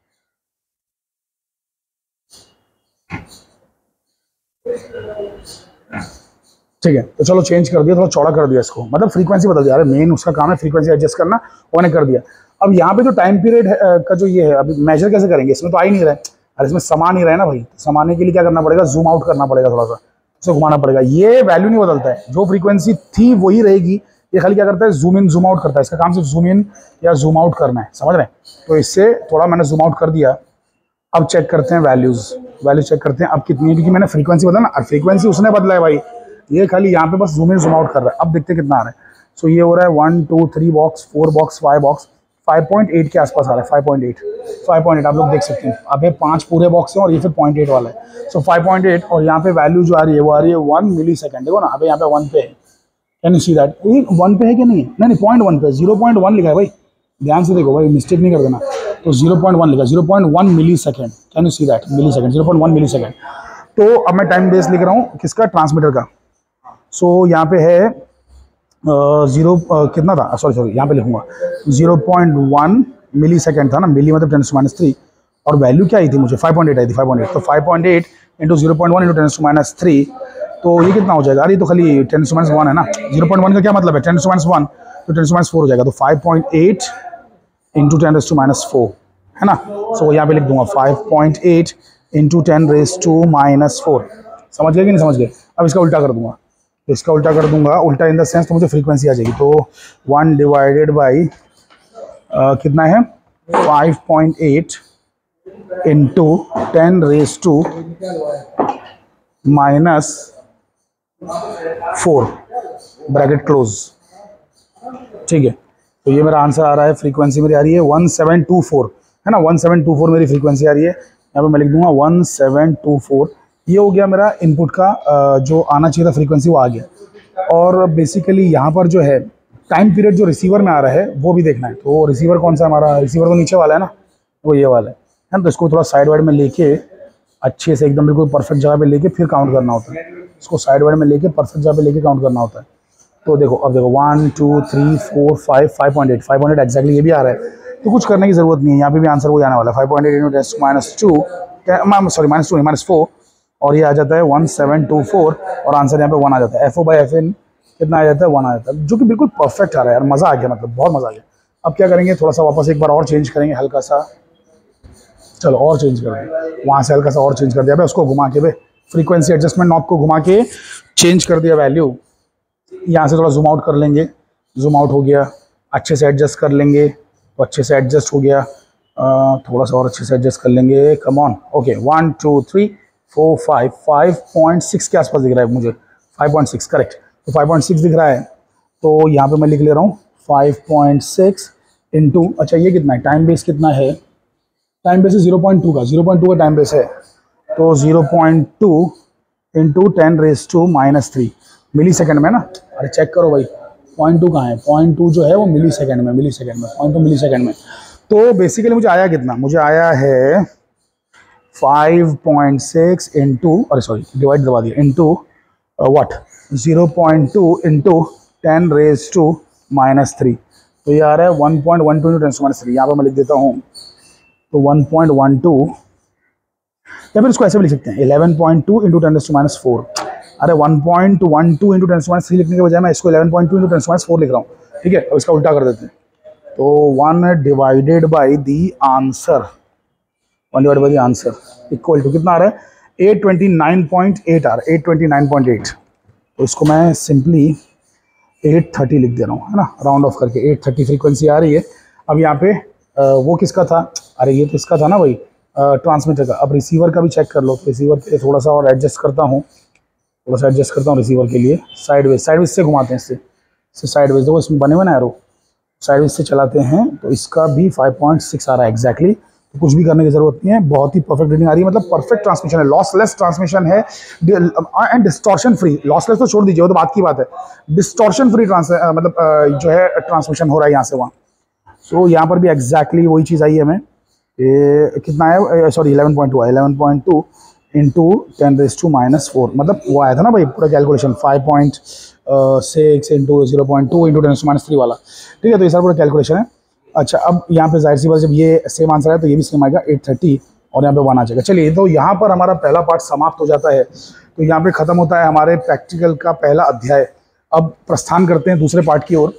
ठीक है, तो चलो चेंज कर दिया, थोड़ा चौड़ा कर दिया इसको, मतलब फ्रीक्वेंसी बदल दिया। अरे मेन उसका काम है फ्रीक्वेंसी एडजस्ट करना, उन्हें कर दिया। अब यहाँ पे जो टाइम पीरियड का जो ये है, अभी मेजर कैसे करेंगे? इसमें तो आ ही नहीं रहा है, अरे इसमें समा नहीं रहा है ना भाई। समाने के लिए क्या करना पड़ेगा? जूम आउट करना पड़ेगा, थोड़ा सा इसे घुमाना पड़ेगा। ये वैल्यू नहीं बदलता है, जो फ्रीक्वेंसी थी वही रहेगी। ये खाली क्या करता है? जूम इन जूम आउट करता है। इसका काम सिर्फ जूम इन या जूम आउट करना है, समझ रहे हैं? तो इससे थोड़ा मैंने जूम आउट कर दिया। अब चेक करते हैं वैल्यूज, वैल्यू चेक करते हैं अब कितनी है, क्योंकि मैंने फ्रीक्वेंसी बदला ना, फ्रीक्वेंसी उसने बदला है भाई, ये खाली यहाँ पे बस जूम इन जूम आउट कर रहा है। अब देखते हैं कितना आ रहा है। सो so, ये हो रहा है one two three box, four box, five box, five point eight के आसपास आ रहा है। Five point eight, five point eight आप लोग देख सकते हैं। अब ये पांच पूरे बॉक्स हैं और ये फिर पॉइंट एट वाला है। सो फाइव पॉइंट एट, और यहाँ पे वैल्यू जो आ रही है वो आ रही है वन मिली सेकेंड। देखो ना, अभी यहाँ पे वन पे है, कैन यू सी दैट? ये वन पे है कि नहीं है? नहीं नहीं, पॉइंट वन पे, जीरो पॉइंट वन लिखा है भाई, ध्यान से देखो भाई, मिस्टेक नहीं कर देना। तो जीरो पॉइंट वन लिखा, zero point one millisecond, can you see that? Millisecond, zero point one millisecond. तो अब मैं टाइम बेस लिख रहा हूँ किसका? ट्रांसमीटर का। सो so, यहाँ पे है जीरो uh, कितना था? सॉरी सॉरी यहाँ पे लिखूंगा zero point one millisecond था ना, मिली मतलब टेन टू माइनस थ्री, और वैल्यू क्या आई थी मुझे? फाइव पॉइंट एट आई थी, फाइव पॉइंट एट। तो five point eight into zero point one into ten to minus three, तो ये कितना हो जाएगा? अरे तो खाली टेन टू माइनस वन है ना, जीरो पॉइंट वन का क्या मतलब है? टेन टू माइनस वन, तो टेन टू माइनस फोर हो जाएगा। तो five point eight into ten to minus four, है ना। सो so, यहाँ पे लिख दूंगा five point eight into ten raise to minus four. समझ गए कि नहीं समझ गए? अब इसका उल्टा कर दूंगा, तो इसका उल्टा कर दूंगा, उल्टा इन द सेंस तो मुझे फ्रीक्वेंसी आ जाएगी। तो वन डिवाइडेड बाई कितना है? Five point eight into ten raise to minus four, bracket close, ठीक है। तो ये मेरा आंसर आ रहा है, फ्रीक्वेंसी मेरी आ रही है वन सेवन टू फोर, है ना, वन सेवन टू फोर मेरी फ्रीक्वेंसी आ रही है। यहाँ पे मैं लिख दूंगा वन सेवन टू फोर। ये हो गया मेरा इनपुट का जो आना चाहिए था फ्रीक्वेंसी, वो आ गया। और बेसिकली यहाँ पर जो है टाइम पीरियड जो रिसीवर में आ रहा है वो भी देखना है। तो रिसीवर कौन सा हमारा, रिसीवर तो नीचे वाला है ना, वो ये वाला है है ना। तो इसको थोड़ा साइड वाइड में लेके अच्छे से एकदम बिल्कुल परफेक्ट जगह पे लेके फिर काउंट करना होता है। इसको साइड वाइड में लेके परफेक्ट जगह पे लेके काउंट करना होता है। तो देखो अब देखो one two three four five five point eight five point eight exactly ये भी आ रहा है। तो कुछ करने की जरूरत नहीं है, यहाँ पे भी आंसर वही आने वाला है, five point eight into ten minus two sorry minus two minus four, और ये आ जाता है वन सेवन टू फोर, और आंसर यहाँ पे वन आ जाता है। F O by F N कितना आ जाता है, वन आ जाता है, जो कि बिल्कुल परफेक्ट आ रहा है यार। मज़ा आ गया, मतलब बहुत मज़ा आ गया। अब क्या करेंगे, थोड़ा सा वापस एक बार और चेंज करेंगे हल्का सा, चलो और चेंज करेंगे, वहाँ से हल्का सा और चेंज कर दिया भाई, उसको घुमा के भाई फ्रीक्वेंसी एडजस्टमेंट नॉब को घुमा के चेंज कर दिया वैल्यू। यहाँ से थोड़ा जूम आउट कर लेंगे, जूम आउट हो गया, अच्छे से एडजस्ट कर लेंगे, तो अच्छे से एडजस्ट हो गया। आ, थोड़ा सा और अच्छे से एडजस्ट कर लेंगे, come on. Okay one two three four five five point six के आसपास दिख रहा है मुझे, फाइव पॉइंट सिक्स करेक्ट। तो फाइव पॉइंट सिक्स दिख रहा है, तो यहाँ पे मैं लिख ले रहा हूँ फाइव पॉइंट सिक्स इंटू, अच्छा ये कितना है, टाइम बेस कितना है, टाइम बेस है ज़ीरो पॉइंट टू का, ज़ीरो पॉइंट टू का टाइम बेस है। तो zero point two into ten raise to minus three millisecond में ना। अरे चेक करो भाई, पॉइंट टू कहाँ है, पॉइंट टू जो है वो मिली सेकेंड में, मिली सेकेंड में, पॉइंट टू मिली सेकेंड में। तो बेसिकली मुझे आया कितना, मुझे आया है फाइव पॉइंट सिक्स इंटू, अरे सॉरी डिवाइड दबा दिया, into what zero point two into ten raise to minus three. तो ये आ रहा है one point one two into ten minus three. यहाँ पर मैं लिख देता हूँ, तो वन पॉइंट वन टू, या फिर इसको ऐसे भी लिख सकते हैं eleven point two into ten raise to minus four. अरे one point one two into ten minus three लिखने के बजाय मैं इसको eleven point two into ten minus four लिख रहा हूँ, ठीक है। अब इसका उल्टा कर देते हैं, तो one divided by the answer, one divide by the answer equal to कितना आ रहा है, eight twenty nine point eight आ रहा है, eight twenty nine point eight. तो इसको मैं सिंपली एट थर्टी लिख दे रहा हूँ, है ना, राउंड ऑफ करके एट थर्टी फ्रीक्वेंसी आ रही है। अब यहाँ पे वो किसका था, अरे ये तो इसका था ना भाई, ट्रांसमीटर का। अब रिसीवर का भी चेक कर लो, तो रिसीवर के लिए थोड़ा सा और एडजस्ट करता हूँ, थोड़ा सा एडजस्ट करता हूँ रिसीवर के लिए, साइडवेज साइडवेज से घुमाते हैं, इससे इससे साइडवेज देखो इसमें बने हुए ना एरो, साइडवेज से चलाते हैं, तो इसका भी फाइव पॉइंट सिक्स आ रहा है एक्जैक्टली। तो कुछ भी करने की जरूरत नहीं है, बहुत ही परफेक्ट रीडिंग आ रही है, मतलब परफेक्ट ट्रांसमिशन है, लॉसलेस ट्रांसमिशन है एंड डिस्टॉर्शन फ्री। लॉसलेस तो छोड़ दीजिए, वो तो बात की बात है, डिस्टॉर्शन फ्री ट्रांस मतलब जो है ट्रांसमिशन हो रहा है यहाँ से वहाँ। सो यहाँ पर भी एक्जैक्टली वही चीज़ आई है हमें, ये कितना है, सॉरी इलेवन पॉइंट टू है, eleven point two into ten raise to minus four, मतलब वो आया था ना भाई पूरा calculation, five point six into zero point two into ten raise to minus three वाला, ठीक है। तो ये सारा पूरा कैलकुलेशन है। अच्छा अब यहाँ पे जाहिर सी बात, जब ये सेम आंसर है तो ये भी सेम आएगा एट थर्टी, और यहाँ पे वन आ जाएगा। चलिए, तो यहाँ पर हमारा पहला पार्ट समाप्त हो जाता है, तो यहाँ पे ख़त्म होता है हमारे प्रैक्टिकल का पहला अध्याय। अब प्रस्थान करते हैं दूसरे पार्ट की ओर।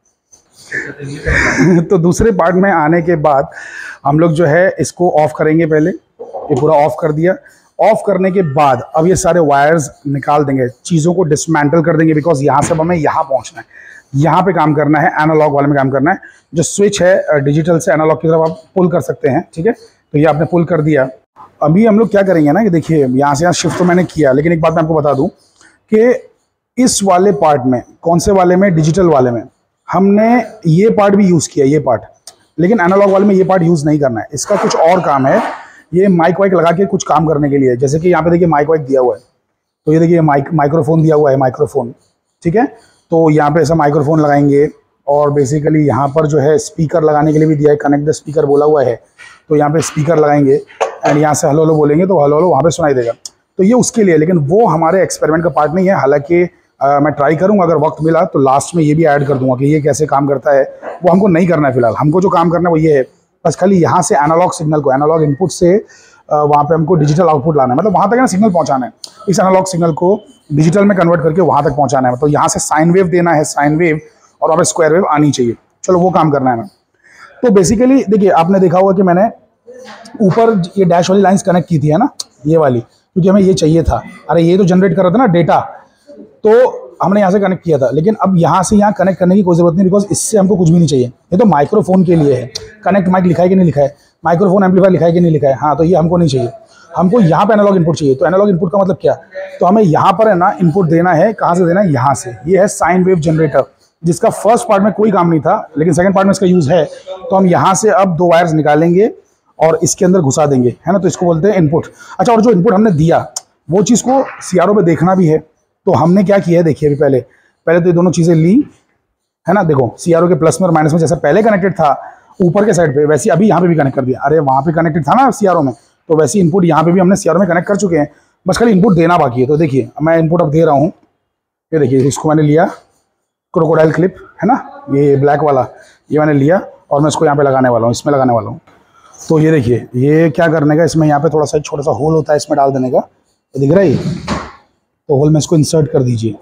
तो दूसरे पार्ट में आने के बाद हम लोग जो है इसको ऑफ करेंगे, पहले ये पूरा ऑफ कर दिया। ऑफ करने के बाद अब ये सारे वायर्स निकाल देंगे, चीज़ों को डिसमेंटल कर देंगे, बिकॉज यहाँ से हमें यहाँ पहुँचना है, यहाँ पे काम करना है, एनालॉग वाले में काम करना है। जो स्विच है डिजिटल से एनालॉग की तरफ आप पुल कर सकते हैं, ठीक है। तो ये आपने पुल कर दिया। अभी हम लोग क्या करेंगे ना कि देखिए यहाँ से यहाँ शिफ्ट तो मैंने किया, लेकिन एक बात मैं आपको बता दूँ कि इस वाले पार्ट में, कौन से वाले में, डिजिटल वाले में हमने ये पार्ट भी यूज़ किया, ये पार्ट, लेकिन एनालॉग वाले में ये पार्ट यूज़ नहीं करना है। इसका कुछ और काम है, ये माइक वाइक लगा के कुछ काम करने के लिए। जैसे कि यहाँ पे देखिए माइक वाइक दिया हुआ है, तो ये देखिए माइक माइक्रोफोन दिया हुआ है, माइक्रोफोन, ठीक है। तो यहाँ पे ऐसा माइक्रोफोन लगाएंगे, और बेसिकली यहाँ पर जो है स्पीकर लगाने के लिए भी दिया है, कनेक्ट द स्पीकर बोला हुआ है, तो यहाँ पे स्पीकर लगाएंगे एंड यहाँ से हलो हलो बोलेंगे तो हलो हलो वहाँ पे सुनाई देगा। तो ये उसके लिए, लेकिन वो हमारे एक्सपेरिमेंट का पार्ट नहीं है। हालांकि मैं ट्राई करूँगा, अगर वक्त मिला तो लास्ट में ये भी ऐड कर दूंगा कि ये कैसे काम करता है। वो हमको नहीं करना है फिलहाल, हमको जो काम करना है वो ये है, बस खाली यहाँ से एनालॉग सिग्नल को, एनालॉग इनपुट से वहाँ पे हमको डिजिटल आउटपुट लाना है, मतलब वहाँ तक ना सिग्नल पहुँचाना है। इस एनालॉग सिग्नल को डिजिटल में कन्वर्ट करके वहाँ तक पहुँचाना है, तो यहाँ से साइन वेव देना है, साइन वेव, और वहाँ पे स्क्वायर वेव आनी चाहिए। चलो वो काम करना है हमें। तो बेसिकली देखिए, आपने देखा होगा कि मैंने ऊपर ये डैश वाली लाइन्स कनेक्ट की थी, है ना, ये वाली, क्योंकि हमें ये चाहिए था। अरे ये तो जनरेट कर रहा था ना डेटा, तो हमने यहाँ से कनेक्ट किया था, लेकिन अब यहाँ से यहाँ कनेक्ट करने की कोई ज़रूरत नहीं, बिकॉज इससे हमको कुछ भी नहीं चाहिए। ये तो माइक्रोफोन के लिए है, कनेक्ट माइक लिखा है कि नहीं लिखा है, माइक्रोफोन एम्पलीफायर लिखा है कि नहीं लिखा है, हाँ, तो ये हमको नहीं चाहिए। हमको यहाँ पे एनालॉग इनपुट चाहिए। तो एनालॉग इनपुट का मतलब क्या, तो हमें यहाँ पर है ना इनपुट देना है, कहाँ से देना है, यहाँ से। ये है साइन वेव जनरेटर, जिसका फर्स्ट पार्ट में कोई काम नहीं था, लेकिन सेकंड पार्ट में इसका यूज़ है। तो हम यहाँ से अब दो वायर्स निकालेंगे और इसके अंदर घुसा देंगे, है ना, तो इसको बोलते हैं इनपुट। अच्छा, और जो इनपुट हमने दिया वो चीज़ को सीआरओ पे देखना भी है, तो हमने क्या किया है देखिए अभी पहले पहले तो ये दोनों चीज़ें ली, है ना, देखो सीआरओ के प्लस में और माइनस में जैसे पहले कनेक्टेड था ऊपर के साइड पे, वैसे अभी यहाँ पे भी कनेक्ट कर दिया। अरे वहाँ पे कनेक्टेड था ना सीआरओ में, तो वैसे इनपुट यहाँ पे भी हमने सीआरओ में कनेक्ट कर चुके हैं, बस खाली इनपुट देना बाकी है। तो देखिए मैं इनपुट अब दे रहा हूँ, ये देखिए इसको मैंने लिया क्रोकोडाइल क्लिप, है ना, ये ब्लैक वाला, ये मैंने लिया और मैं इसको यहाँ पे लगाने वाला हूँ, इसमें लगाने वाला हूँ। तो ये देखिए ये क्या करने का, इसमें यहाँ पे थोड़ा सा छोटा सा होल होता है, इसमें डाल देने का, तो दिख रहा है ये, तो होल में इसको इंसर्ट कर दीजिए।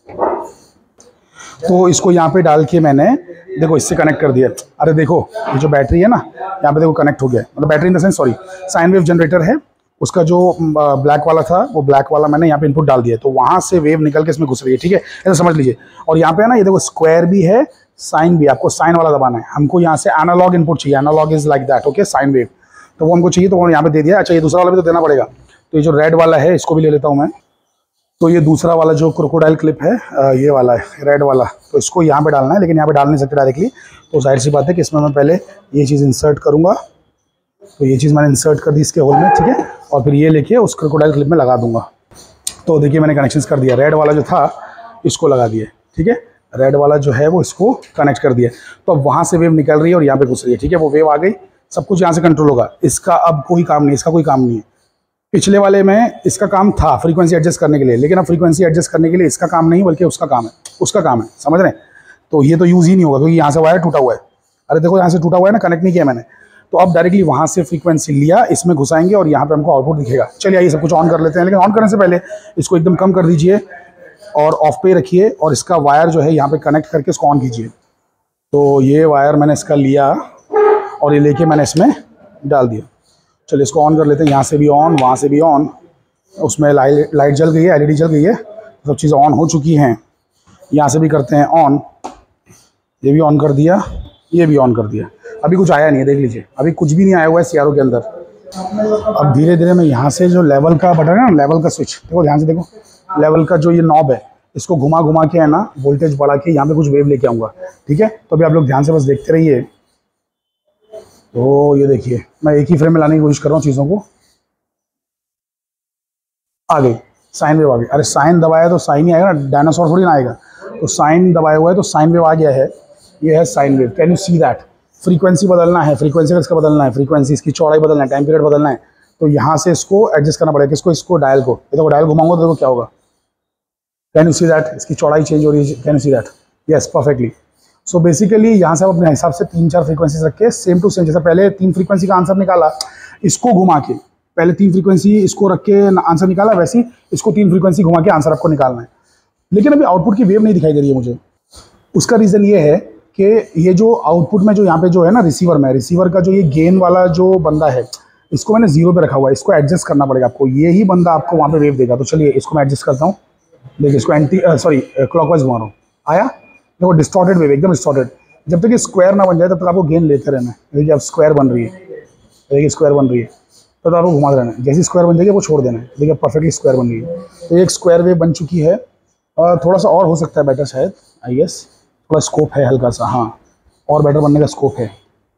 तो इसको यहाँ पे डाल के मैंने देखो इससे कनेक्ट कर दिया। अरे देखो ये जो बैटरी है ना यहाँ पे देखो कनेक्ट हो गया, मतलब battery in the sense sorry sine wave generator है, उसका जो ब्लैक वाला था वो ब्लैक वाला मैंने यहाँ पे इनपुट डाल दिया, तो वहाँ से वेव निकल के इसमें घुस रही है, ठीक है, ऐसा समझ लीजिए। और यहाँ पे है ना ये देखो स्क्वायर भी है, साइन भी, आपको साइन वाला दबाना है, हमको यहाँ से एनालॉग इनपुट चाहिए, analogue is like that, okay, sine wave, तो वो हमको चाहिए, तो वो यहाँ पे दे दिया। अच्छा ये दूसरा वाला भी तो देना पड़ेगा, तो ये जो रेड वाला है इसको भी ले लेता हूँ मैं। तो ये दूसरा वाला जो क्रोकोडाइल क्लिप है ये वाला है रेड वाला, तो इसको यहाँ पे डालना है, लेकिन यहाँ पे डाल नहीं सकते डायरेक्टली, तो जाहिर सी बात है कि इसमें मैं पहले ये चीज़ इंसर्ट करूँगा। तो ये चीज़ मैंने इंसर्ट कर दी इसके होल में, ठीक है, और फिर ये लेके उस क्रोकोडाइल क्लिप में लगा दूंगा। तो देखिए मैंने कनेक्शंस कर दिया, रेड वाला जो था इसको लगा दिया, ठीक है, रेड वाला जो है वो इसको कनेक्ट कर दिया। तो अब वहाँ से वेव निकल रही है और यहाँ पे घुस रही है, ठीक है, वो वेव आ गई, सब कुछ यहाँ से कंट्रोल होगा, इसका अब कोई काम नहीं, इसका कोई काम नहीं है। पिछले वाले में इसका काम था फ्रीक्वेंसी एडजस्ट करने के लिए, लेकिन अब फ्रीक्वेंसी एडजस्ट करने के लिए इसका काम नहीं बल्कि उसका काम है, उसका काम है, समझ रहे हैं। तो ये तो यूज़ ही नहीं होगा क्योंकि यहाँ से वायर टूटा हुआ है, अरे देखो यहाँ से टूटा हुआ है ना, कनेक्ट नहीं किया मैंने। तो अब डायरेक्टली वहाँ से फ्रीक्वेंसी लिया, इसमें घुसाएंगे और यहाँ पे हमको आउटपुट दिखेगा। चलिए आइए सब कुछ ऑन कर लेते हैं, लेकिन ऑन करने से पहले इसको एकदम कम कर दीजिए और ऑफ पे रखिए, और इसका वायर जो है यहाँ पे कनेक्ट करके इसको ऑन कीजिए। तो ये वायर मैंने इसका लिया और ये लेके मैंने इसमें डाल दिया। चलिए इसको ऑन कर लेते हैं, यहाँ से भी ऑन, वहाँ से भी ऑन, उसमें लाइट लाइट जल गई है, एलईडी जल गई है, सब चीज़ें ऑन हो चुकी हैं। यहाँ से भी करते हैं ऑन, ये भी ऑन कर दिया, ये भी ऑन कर दिया। अभी कुछ आया नहीं है, देख लीजिए अभी कुछ भी नहीं आया हुआ है सीआरओ के अंदर। अब धीरे धीरे मैं यहाँ से जो लेवल का बटन है ना, लेवल का स्विच, देखो ध्यान से देखो, लेवल का जो ये नॉब है इसको घुमा घुमा के है ना वोल्टेज बढ़ा के यहाँ पे कुछ वेव लेके आऊँगा, ठीक है। तो अभी आप लोग ध्यान से बस देखते रहिए। तो ये देखिए मैं एक ही फ्रेम में लाने की कोशिश कर रहा हूँ चीज़ों को, आ गई साइन वेव आ गई। अरे साइन दबाया तो साइन ही आएगा ना, डायनासोर थोड़ी ना आएगा। तो साइन दबाया हुआ है तो साइन वेव आ गया है, ये है sine wave, can you see that. Frequency बदलना है, फ्रीक्वेंसी इसका बदलना है, फ्रीक्वेंसी इसकी चौड़ाई बदलना है, टाइम पीरियड बदलना है, तो यहाँ से इसको एडजस्ट करना पड़ेगा, किसको, इसको डायल को। ये देखो डायल घुमाऊंगा तो देखो क्या होगा, कैन यू सी दैट, इसकी चौड़ाई चेंज हो रही है, can you see that, yes perfectly. So basically यहाँ से आप अपने हिसाब से तीन चार फ्रीक्वेंसीज रख के सेम टू सेम, जैसे पहले तीन फ्रीक्वेंसी का आंसर निकाला, इसको घुमा के पहले तीन फ्रीक्वेंसी इसको रख के आंसर निकाला, वैसे ही इसको तीन फ्रीक्वेंसी घुमा के आंसर आपको निकालना है। लेकिन अभी आउटपुट की वेव नहीं दिखाई दे रही है मुझे। उसका रीज़न ये है कि ये जो आउटपुट में जो यहाँ पे जो है ना रिसीवर में, रिसीवर का जो ये गेन वाला जो बंदा है इसको मैंने जीरो पे रखा हुआ है, इसको एडजस्ट करना पड़ेगा आपको, ये ही बंदा आपको वहाँ पे वेव देगा। तो चलिए इसको मैं एडजस्ट करता हूँ, देखिए इसको एंटी सॉरी क्लॉकवाइज घुमा रहा हूँ, आया देखो डिस्टॉर्टेड वेव, एकदम डिस्टॉर्टेड। जब तक ये स्क्वायर ना बन जाए तब तक आपको गेन लेते रहना है। देखिए अब स्क्वायर बन रही है, देखिए स्क्वायर बन रही है, तो, तो आपको घुमाते रहना है, जैसी स्क्वायर बन जाएगी वो छोड़ देना है। देखिए परफेक्टली स्क्वायर बन रही है, तो एक स्क्वायर वेव बन चुकी है। और थोड़ा सा और हो सकता है बेटर शायद, आई गेस थोड़ा स्कोप है हल्का सा, हाँ और बेटर बनने का स्कोप है।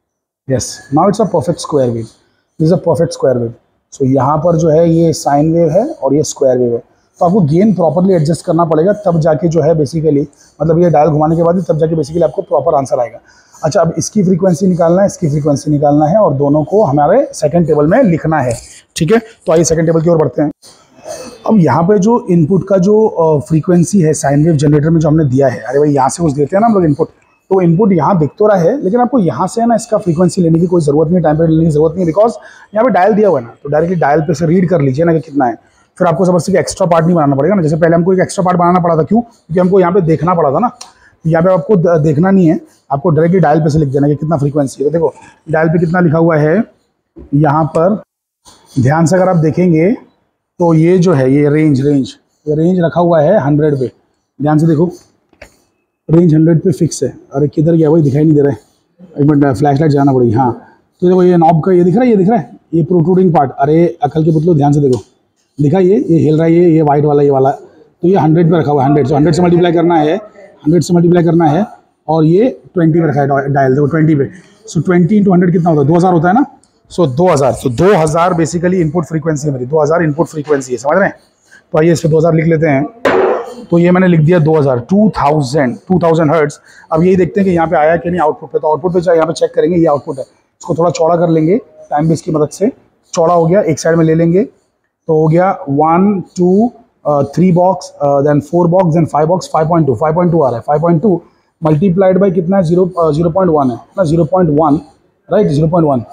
Yes now it's a perfect square wave, this is a perfect square wave. So यहाँ पर जो है ये साइन वेव है और ये स्क्वायर वेव है, तो आपको गेन प्रॉपरली एडजस्ट करना पड़ेगा, तब जाके जो है बेसिकली, मतलब ये डायल घुमाने के बाद ही तब जाके बेसिकली आपको प्रॉपर आंसर आएगा। अच्छा अब इसकी फ्रीक्वेंसी निकालना है, इसकी फ्रीक्वेंसी निकालना है, और दोनों को हमारे सेकंड टेबल में लिखना है, ठीक है। तो आइए सेकंड टेबल की ओर बढ़ते हैं। अब यहाँ पे जो इनपुट का जो फ्रीक्वेंसी है साइन वेव जनरेटर में जो हमने दिया है, अरे भाई यहाँ से कुछ देते हैं ना हम लोग इनपुट, तो इनपुट यहाँ दिख तो रहा है, लेकिन आपको यहाँ से है ना इसका फ्रीक्वेंसी लेने की कोई ज़रूरत नहीं, टाइम पीरियड लेने की ज़रूरत नहीं है, बिकॉज यहाँ पे डायल दिया हुआ है ना, तो डायरेक्टली डायल पे से रीड कर लीजिए ना कि कितना है। फिर आपको जबरदस्ती एक एक्स्ट्रा पार्ट नहीं बनाना पड़ेगा ना, जैसे पहले हमको एक एक्स्ट्रा पार्ट बनाना पड़ा था, क्यों, क्योंकि हमको यहाँ पे देखना पड़ा था ना। यहाँ पे आपको देखना नहीं है, आपको डायरेक्टली डायल पे से लिख देना कि कितना फ्रीक्वेंसी है। तो देखो डायल पे कितना लिखा हुआ है, यहाँ पर ध्यान से अगर आप देखेंगे तो ये जो है ये रेंज रेंज ये रेंज रखा हुआ है हंड्रेड पे, ध्यान से देखो रेंज हंड्रेड पे फिक्स है। अरे किधर गया, वही दिखाई नहीं दे रहा है, एक मिनट फ्लैश लाइट जाना पड़ेगी। हाँ तो देखो ये नॉब का ये दिख रहा है, ये दिख रहा है ये प्रोट्रूडिंग पार्ट, अरे अकल के पुतलो ध्यान से देखो, दिखा ये ये हिल रहा है, ये ये वाइट वाला ये वाला, तो ये हंड्रेड पे रखा हुआ है, हंड्रेड सो हंड्रेड से मल्टीप्लाई करना है, हंड्रेड से मल्टीप्लाई करना है, और ये ट्वेंटी पे रखा है डायल, देखो ट्वेंटी पे। सो ट्वेंटी इंटू हंड्रेड कितना होता है, दो हज़ार होता है ना। सो दो हज़ार, तो दो हज़ार बेसिकली इनपुट फ्रीक्वेंसी है मेरी, दो हज़ार इनपुट फ्रीक्वेंसी है, समझ रहे हैं। तो आइए इस पर दो हज़ार लिख लेते हैं। तो ये मैंने लिख दिया दो हज़ार, two thousand, two thousand hertz. अब यही देखते हैं कि यहाँ पे आया कि नहीं आउटपुट पे। तो आउटपुट पे यहाँ पे चेक करेंगे, ये आउटपुट है। इसको थोड़ा चौड़ा कर लेंगे टाइम बेस की मदद से। चौड़ा हो गया, एक साइड में ले लेंगे तो हो गया one two three box, then four box, then five box, five point two, five point two आ रहा है। Five point two multiplied by कितना है, जीरो जीरो पॉइंट वन है ना, zero point one, right, zero point one.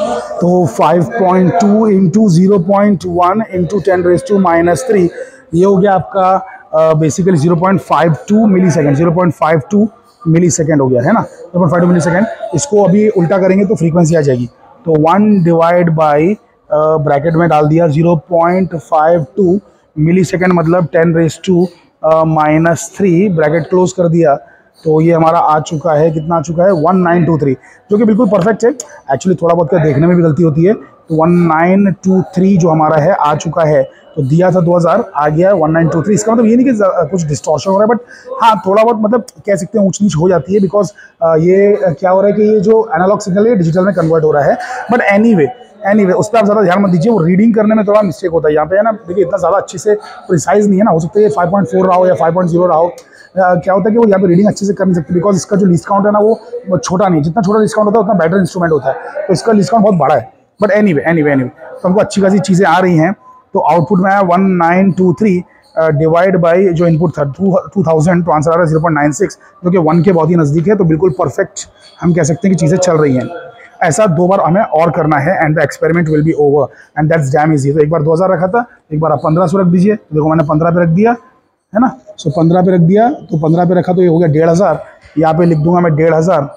तो five point two into zero point one into ten raise to minus three, ये हो गया आपका basically zero point five two millisecond, zero point five two millisecond हो गया है ना, zero point five two millisecond. इसको अभी उल्टा करेंगे तो फ्रीक्वेंसी आ जाएगी। तो वन डिवाइड बाई ब्रैकेट में डाल दिया zero point five two millisecond, मतलब ten raise to minus three, bracket close कर दिया। तो ये हमारा आ चुका है, कितना आ चुका है, वन नाइन टू थ्री, जो कि बिल्कुल परफेक्ट है। एक्चुअली थोड़ा बहुत क्या देखने में भी गलती होती है। तो वन नाइन टू थ्री जो हमारा है आ चुका है। तो दिया था दो हज़ार, आ गया है वन नाइन टू थ्री। इसका मतलब ये नहीं कि कुछ डिस्टॉर्शन हो रहा है, बट हाँ थोड़ा बहुत मतलब कह सकते हैं ऊंच नीच हो जाती है, बिकॉज ये क्या हो रहा है कि ये जो एनालॉग सिग्नल है डिजिटल में कन्वर्ट हो रहा है। बट एनी वे एनीवे उस पर आप ज़्यादा ध्यान मत दीजिए, वो रीडिंग करने में थोड़ा मिस्टेक होता है यहाँ पे, है ना। देखिए इतना ज़्यादा अच्छे से प्रिसाइज नहीं है ना, हो सकता है ये फाइव पॉइंट फोर रहा हो या फाइव पॉइंट ज़ीरो रहा हो। क्या होता है कि वो यहाँ पे रीडिंग अच्छे से कर नहीं सकते, बिकॉज इसका जो लीस्ट काउंट है ना वो छोटा नहीं है। जितना छोटा लीस्ट काउंट होता है उतना बेटर इंस्ट्रूमेंट होता है, तो इसका लीस्ट काउंट बहुत बड़ा है। But anyway anyway anyway तो हमको अच्छी खासी चीज़ें आ रही हैं। तो आउटपुट में आया one nine two three divide by जो इनपुट था टू थाउजेंड, तो आंसर आ रहा है जीरो पॉइंट नाइन सिक्स, जो कि वन के बहुत ही नज़दीक है। तो बिल्कुल परफेक्ट हम कह सकते हैं कि चीज़ें चल रही हैं। ऐसा दो बार हमें और करना है and the experiment will be over and that's damn easy. तो एक बार दो हज़ार रखा था, एक बार आप पंद्रह सौ रख दीजिए। तो देखो मैंने पंद्रह पे रख दिया है ना, सो पंद्रह पे रख दिया, तो पंद्रह पे रखा तो ये हो गया डेढ़ हज़ार। यहाँ पे लिख दूंगा मैं डेढ़ हज़ार,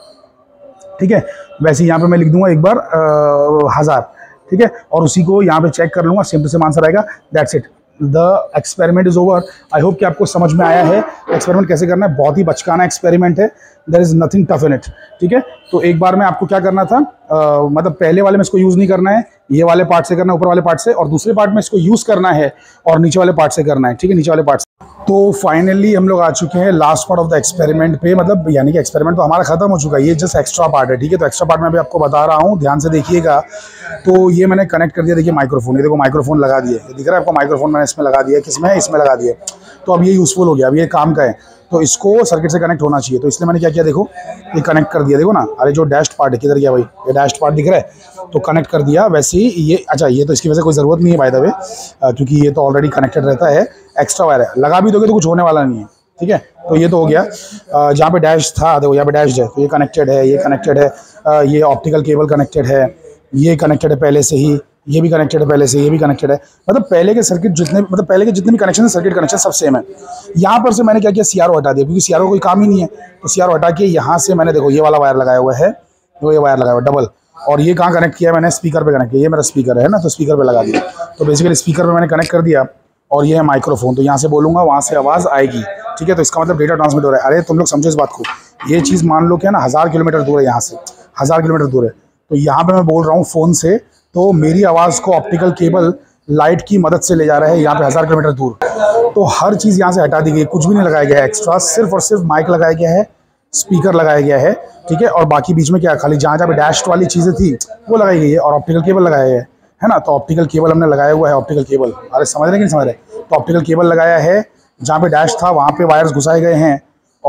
ठीक है। वैसे यहाँ पे मैं लिख दूंगा एक बार हज़ार, ठीक है। और उसी को यहाँ पे चेक कर लूँगा, सेम टू सेम आंसर आएगा। That's it, the experiment is over. I hope कि आपको समझ में आया है एक्सपेरिमेंट कैसे करना है। बहुत ही बचकाना एक्सपेरिमेंट है, there is nothing tough in it, ठीक है। तो एक बार में आपको क्या करना था, आ, मतलब पहले वाले में इसको यूज़ नहीं करना है, ये वाले पार्ट से करना है, ऊपर वाले पार्ट से, और दूसरे पार्ट में इसको यूज़ करना है और नीचे वाले पार्ट से करना है, ठीक है, नीचे वाले पार्ट से। तो फाइनली हम लोग आ चुके हैं last part of the experiment पे, मतलब यानी कि एक्सपेरिमेंट तो हमारा खत्म हो चुका है, ये जस्ट एक्स्ट्रा पार्ट है, ठीक है। तो एक्स्ट्रा पार्ट में अभी आपको बता रहा हूँ, ध्यान से देखिएगा। तो ये मैंने कनेक्ट कर दिया, देखिए माइक्रोफोन, ये देखो माइक्रोफोन लगा दिए, दिख रहा है आपको माइक्रोफोन मैंने इसमें लगा दिया, किसमें है, इसमें लगा दिया। तो अब ये यूज़फुल हो गया, अब ये काम का है, तो इसको सर्किट से कनेक्ट होना चाहिए। तो इसलिए मैंने क्या किया, देखो ये कनेक्ट कर दिया, देखो ना, अरे जो डैश्ड पार्ट है किधर गया भाई, ये डैश्ड पार्ट दिख रहा है, तो कनेक्ट कर दिया। वैसे ही ये, अच्छा ये तो इसकी वजह से कोई ज़रूरत नहीं है बाय द वे, क्योंकि ये तो ऑलरेडी कनेक्टेड रहता है, एक्स्ट्रा वायर है, लगा भी दोगे तो कुछ होने वाला नहीं है, ठीक है। तो ये तो हो गया, जहाँ पे डैश था देखो यहाँ पे डैश है, तो ये कनेक्टेड है, ये कनेक्टेड है, ये ऑप्टिकल केबल कनेक्टेड है, ये कनेक्टेड है पहले से ही, ये भी कनेक्टेड है पहले से, ये भी कनेक्टेड है, मतलब पहले के सर्किट जितने, मतलब पहले के जितने भी कनेक्शन है, सर्किट कनेक्शन सब सेम है। यहाँ पर से मैंने क्या किया, सीआरओ हटा दिया, क्योंकि सीआरओ कोई काम ही नहीं है। तो सीआरओ हटा के यहाँ से मैंने देखो ये वाला वायर लगाया हुआ है, तो ये वायर लगाया हुआ डबल, और ये कहाँ कनेक्ट किया मैंने, स्पीकर पे कनेक्ट किया, ये मेरा स्पीकर है ना, तो स्पीकर पे लगा दिया। तो बेसिकली स्पीकर पे मैंने कनेक्ट कर दिया, और ये है माइक्रोफोन, तो यहाँ से बोलूँगा वहाँ से आवाज़ आएगी, ठीक है। तो इसका मतलब डेटा ट्रांसमिट हो रहा है। अरे तुम लोग समझो इस बात को, ये चीज़ मान लो क्या ना, हज़ार किलोमीटर दूर है यहाँ से, हज़ार किलोमीटर दूर है। तो यहाँ पे मैं बोल रहा हूँ फ़ोन से, तो मेरी आवाज़ को ऑप्टिकल केबल लाइट की मदद से ले जा रहा है यहाँ पे हज़ार किलोमीटर दूर। तो हर चीज़ यहाँ से हटा दी गई, कुछ भी नहीं लगाया गया है एक्स्ट्रा, सिर्फ और सिर्फ माइक लगाया गया है, स्पीकर लगाया गया है, ठीक है। और बाकी बीच में क्या, खाली जहाँ जहाँ पे डैश्ड वाली चीज़ें थी वो लगाई गई है, और ऑप्टिकल केबल लगाया है, है ना। तो ऑप्टिकल केबल हमने लगाया हुआ है, ऑप्टिकल केबल, अरे समझ रहे कि नहीं समझ रहे। तो ऑप्टिकल केबल लगाया है, जहाँ पे डैश था वहाँ पे वायर्स घुसाए गए हैं,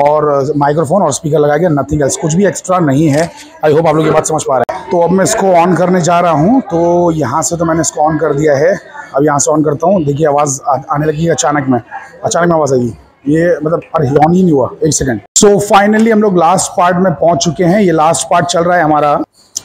और माइक्रोफोन और स्पीकर लगाया गया, नथिंग एल्स, कुछ भी एक्स्ट्रा नहीं है। आई होप आप लोग ये बात समझ पा रहे हैं। तो अब मैं इसको ऑन करने जा रहा हूँ, तो यहाँ से तो मैंने इसको ऑन कर दिया है। अब यहाँ से ऑन करता हूँ, देखिए आवाज़ आने लगी अचानक में, अचानक में आवाज़ आएगी, ये मतलब अरे ऑन ही नहीं हुआ, एक सेकंड। सो फाइनली हम लोग लास्ट पार्ट में पहुँच चुके हैं, ये लास्ट पार्ट चल रहा है हमारा।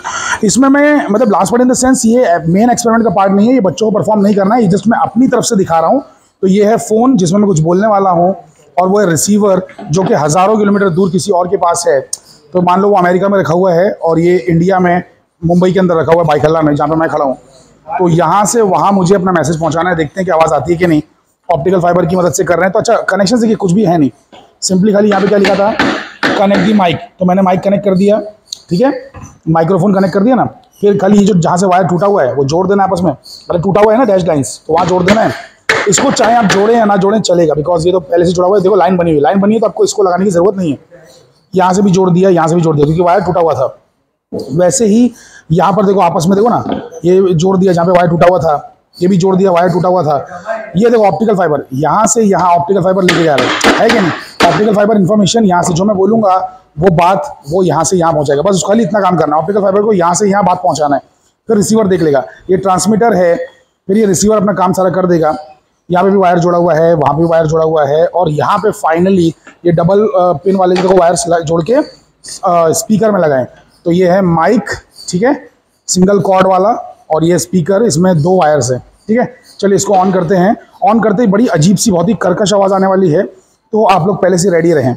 इसमें मैं मतलब last part in the sense ये मेन एक्सपेरिमेंट का पार्ट नहीं है, ये बच्चों को परफॉर्म नहीं करना है, ये जस्ट मैं अपनी तरफ से दिखा रहा हूँ। तो ये है फ़ोन जिसमें मैं कुछ बोलने वाला हूँ, और वो है रिसीवर जो कि हज़ारों किलोमीटर दूर किसी और के पास है। तो मान लो वो अमेरिका में रखा हुआ है, और ये इंडिया में मुंबई के अंदर रखा हुआ है, बाइखला में, जहाँ पे मैं खड़ा हूँ। तो यहाँ से वहाँ मुझे अपना मैसेज पहुँचाना है, देखते हैं कि आवाज़ आती है कि नहीं। ऑप्टिकल फाइबर की मदद से कर रहे हैं। तो अच्छा कनेक्शन देखिए कुछ भी है नहीं, सिंपली खाली यहाँ पे क्या लिखा था, कनेक्ट दी माइक, तो मैंने माइक कनेक्ट कर दिया, ठीक है। माइक्रोफोन कनेक्ट कर दिया ना, फिर खाली ये जो जहाँ से वायर टूटा हुआ है वो जोड़ देना आपस में, अरे टूटा हुआ है ना डैश लाइन्स, तो वहाँ जोड़ देना है। इसको चाहे आप जोड़ें या ना जोड़ें चलेगा, बिकॉज ये तो पहले से जुड़ा हुआ है, देखो लाइन बनी हुई, लाइन बनी है तो आपको इसको लगाने की ज़रूरत नहीं है। यहाँ से भी जोड़ दिया, यहाँ से भी जोड़ दिया, क्योंकि वायर टूटा हुआ था, वैसे ही यहाँ पर देखो आपस में देखो ना, ये जोड़ दिया जहाँ पे वायर टूटा हुआ था, ये भी जोड़ दिया, वायर टूटा हुआ था। ये देखो ऑप्टिकल फाइबर, यहाँ से यहाँ ऑप्टिकल फाइबर लेके जा रहे हैं, है कि नहीं। ऑप्टिकल फाइबर इन्फॉर्मेशन यहाँ से जो मैं बोलूँगा वो बात वो यहाँ से यहाँ पहुँचाएगा, बस खाली इतना काम करना है, ऑप्टिकल फाइबर को यहाँ से यहाँ बात पहुँचाना है। फिर रिसीवर देख लेगा, ये ट्रांसमीटर है, फिर ये रिसीवर अपना काम सारा कर देगा। यहाँ पे भी वायर जोड़ा हुआ है, वहाँ पे भी वायर जोड़ा हुआ है, और यहाँ पे फाइनली ये डबल पिन वाले जो वायर जोड़ के स्पीकर में लगाएं। तो ये है माइक, ठीक है, सिंगल कॉर्ड वाला, और ये स्पीकर, इसमें दो वायर्स हैं, ठीक है। चलिए इसको ऑन करते हैं। ऑन करते ही बड़ी अजीब सी, बहुत ही कर्कश आवाज़ आने वाली है, तो आप लोग पहले से रेडी रहें।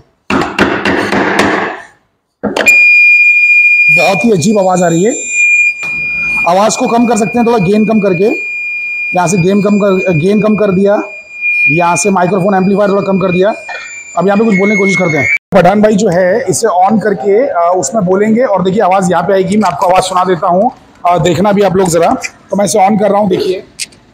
बहुत ही अजीब आवाज़ आ रही है। आवाज़ को कम कर सकते हैं, थोड़ा गेन कम करके, यहाँ से गेन कम कर गेन कम कर दिया, यहाँ से माइक्रोफोन एम्पलीफायर थोड़ा कम कर दिया। अब यहाँ पे कुछ बोलने की कोशिश करते हैं। पठान भाई जो है इसे ऑन करके आ, उसमें बोलेंगे, और देखिए आवाज़ यहाँ पे आएगी। मैं आपको आवाज़ सुना देता हूँ, देखना भी आप लोग ज़रा। तो मैं इसे ऑन कर रहा हूँ, देखिए।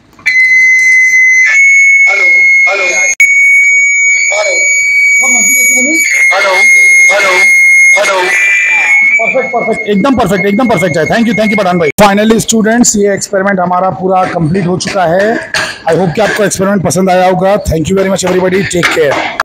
परफेक्ट परफेक्ट एकदम परफेक्ट एकदम परफेक्ट है। Thank you thank you Pathan भाई। फाइनली स्टूडेंट्स, ये एक्सपेरिमेंट हमारा पूरा कंप्लीट हो चुका है। आई होप कि आपको एक्सपेरिमेंट पसंद आया होगा। Thank you very much everybody, take care.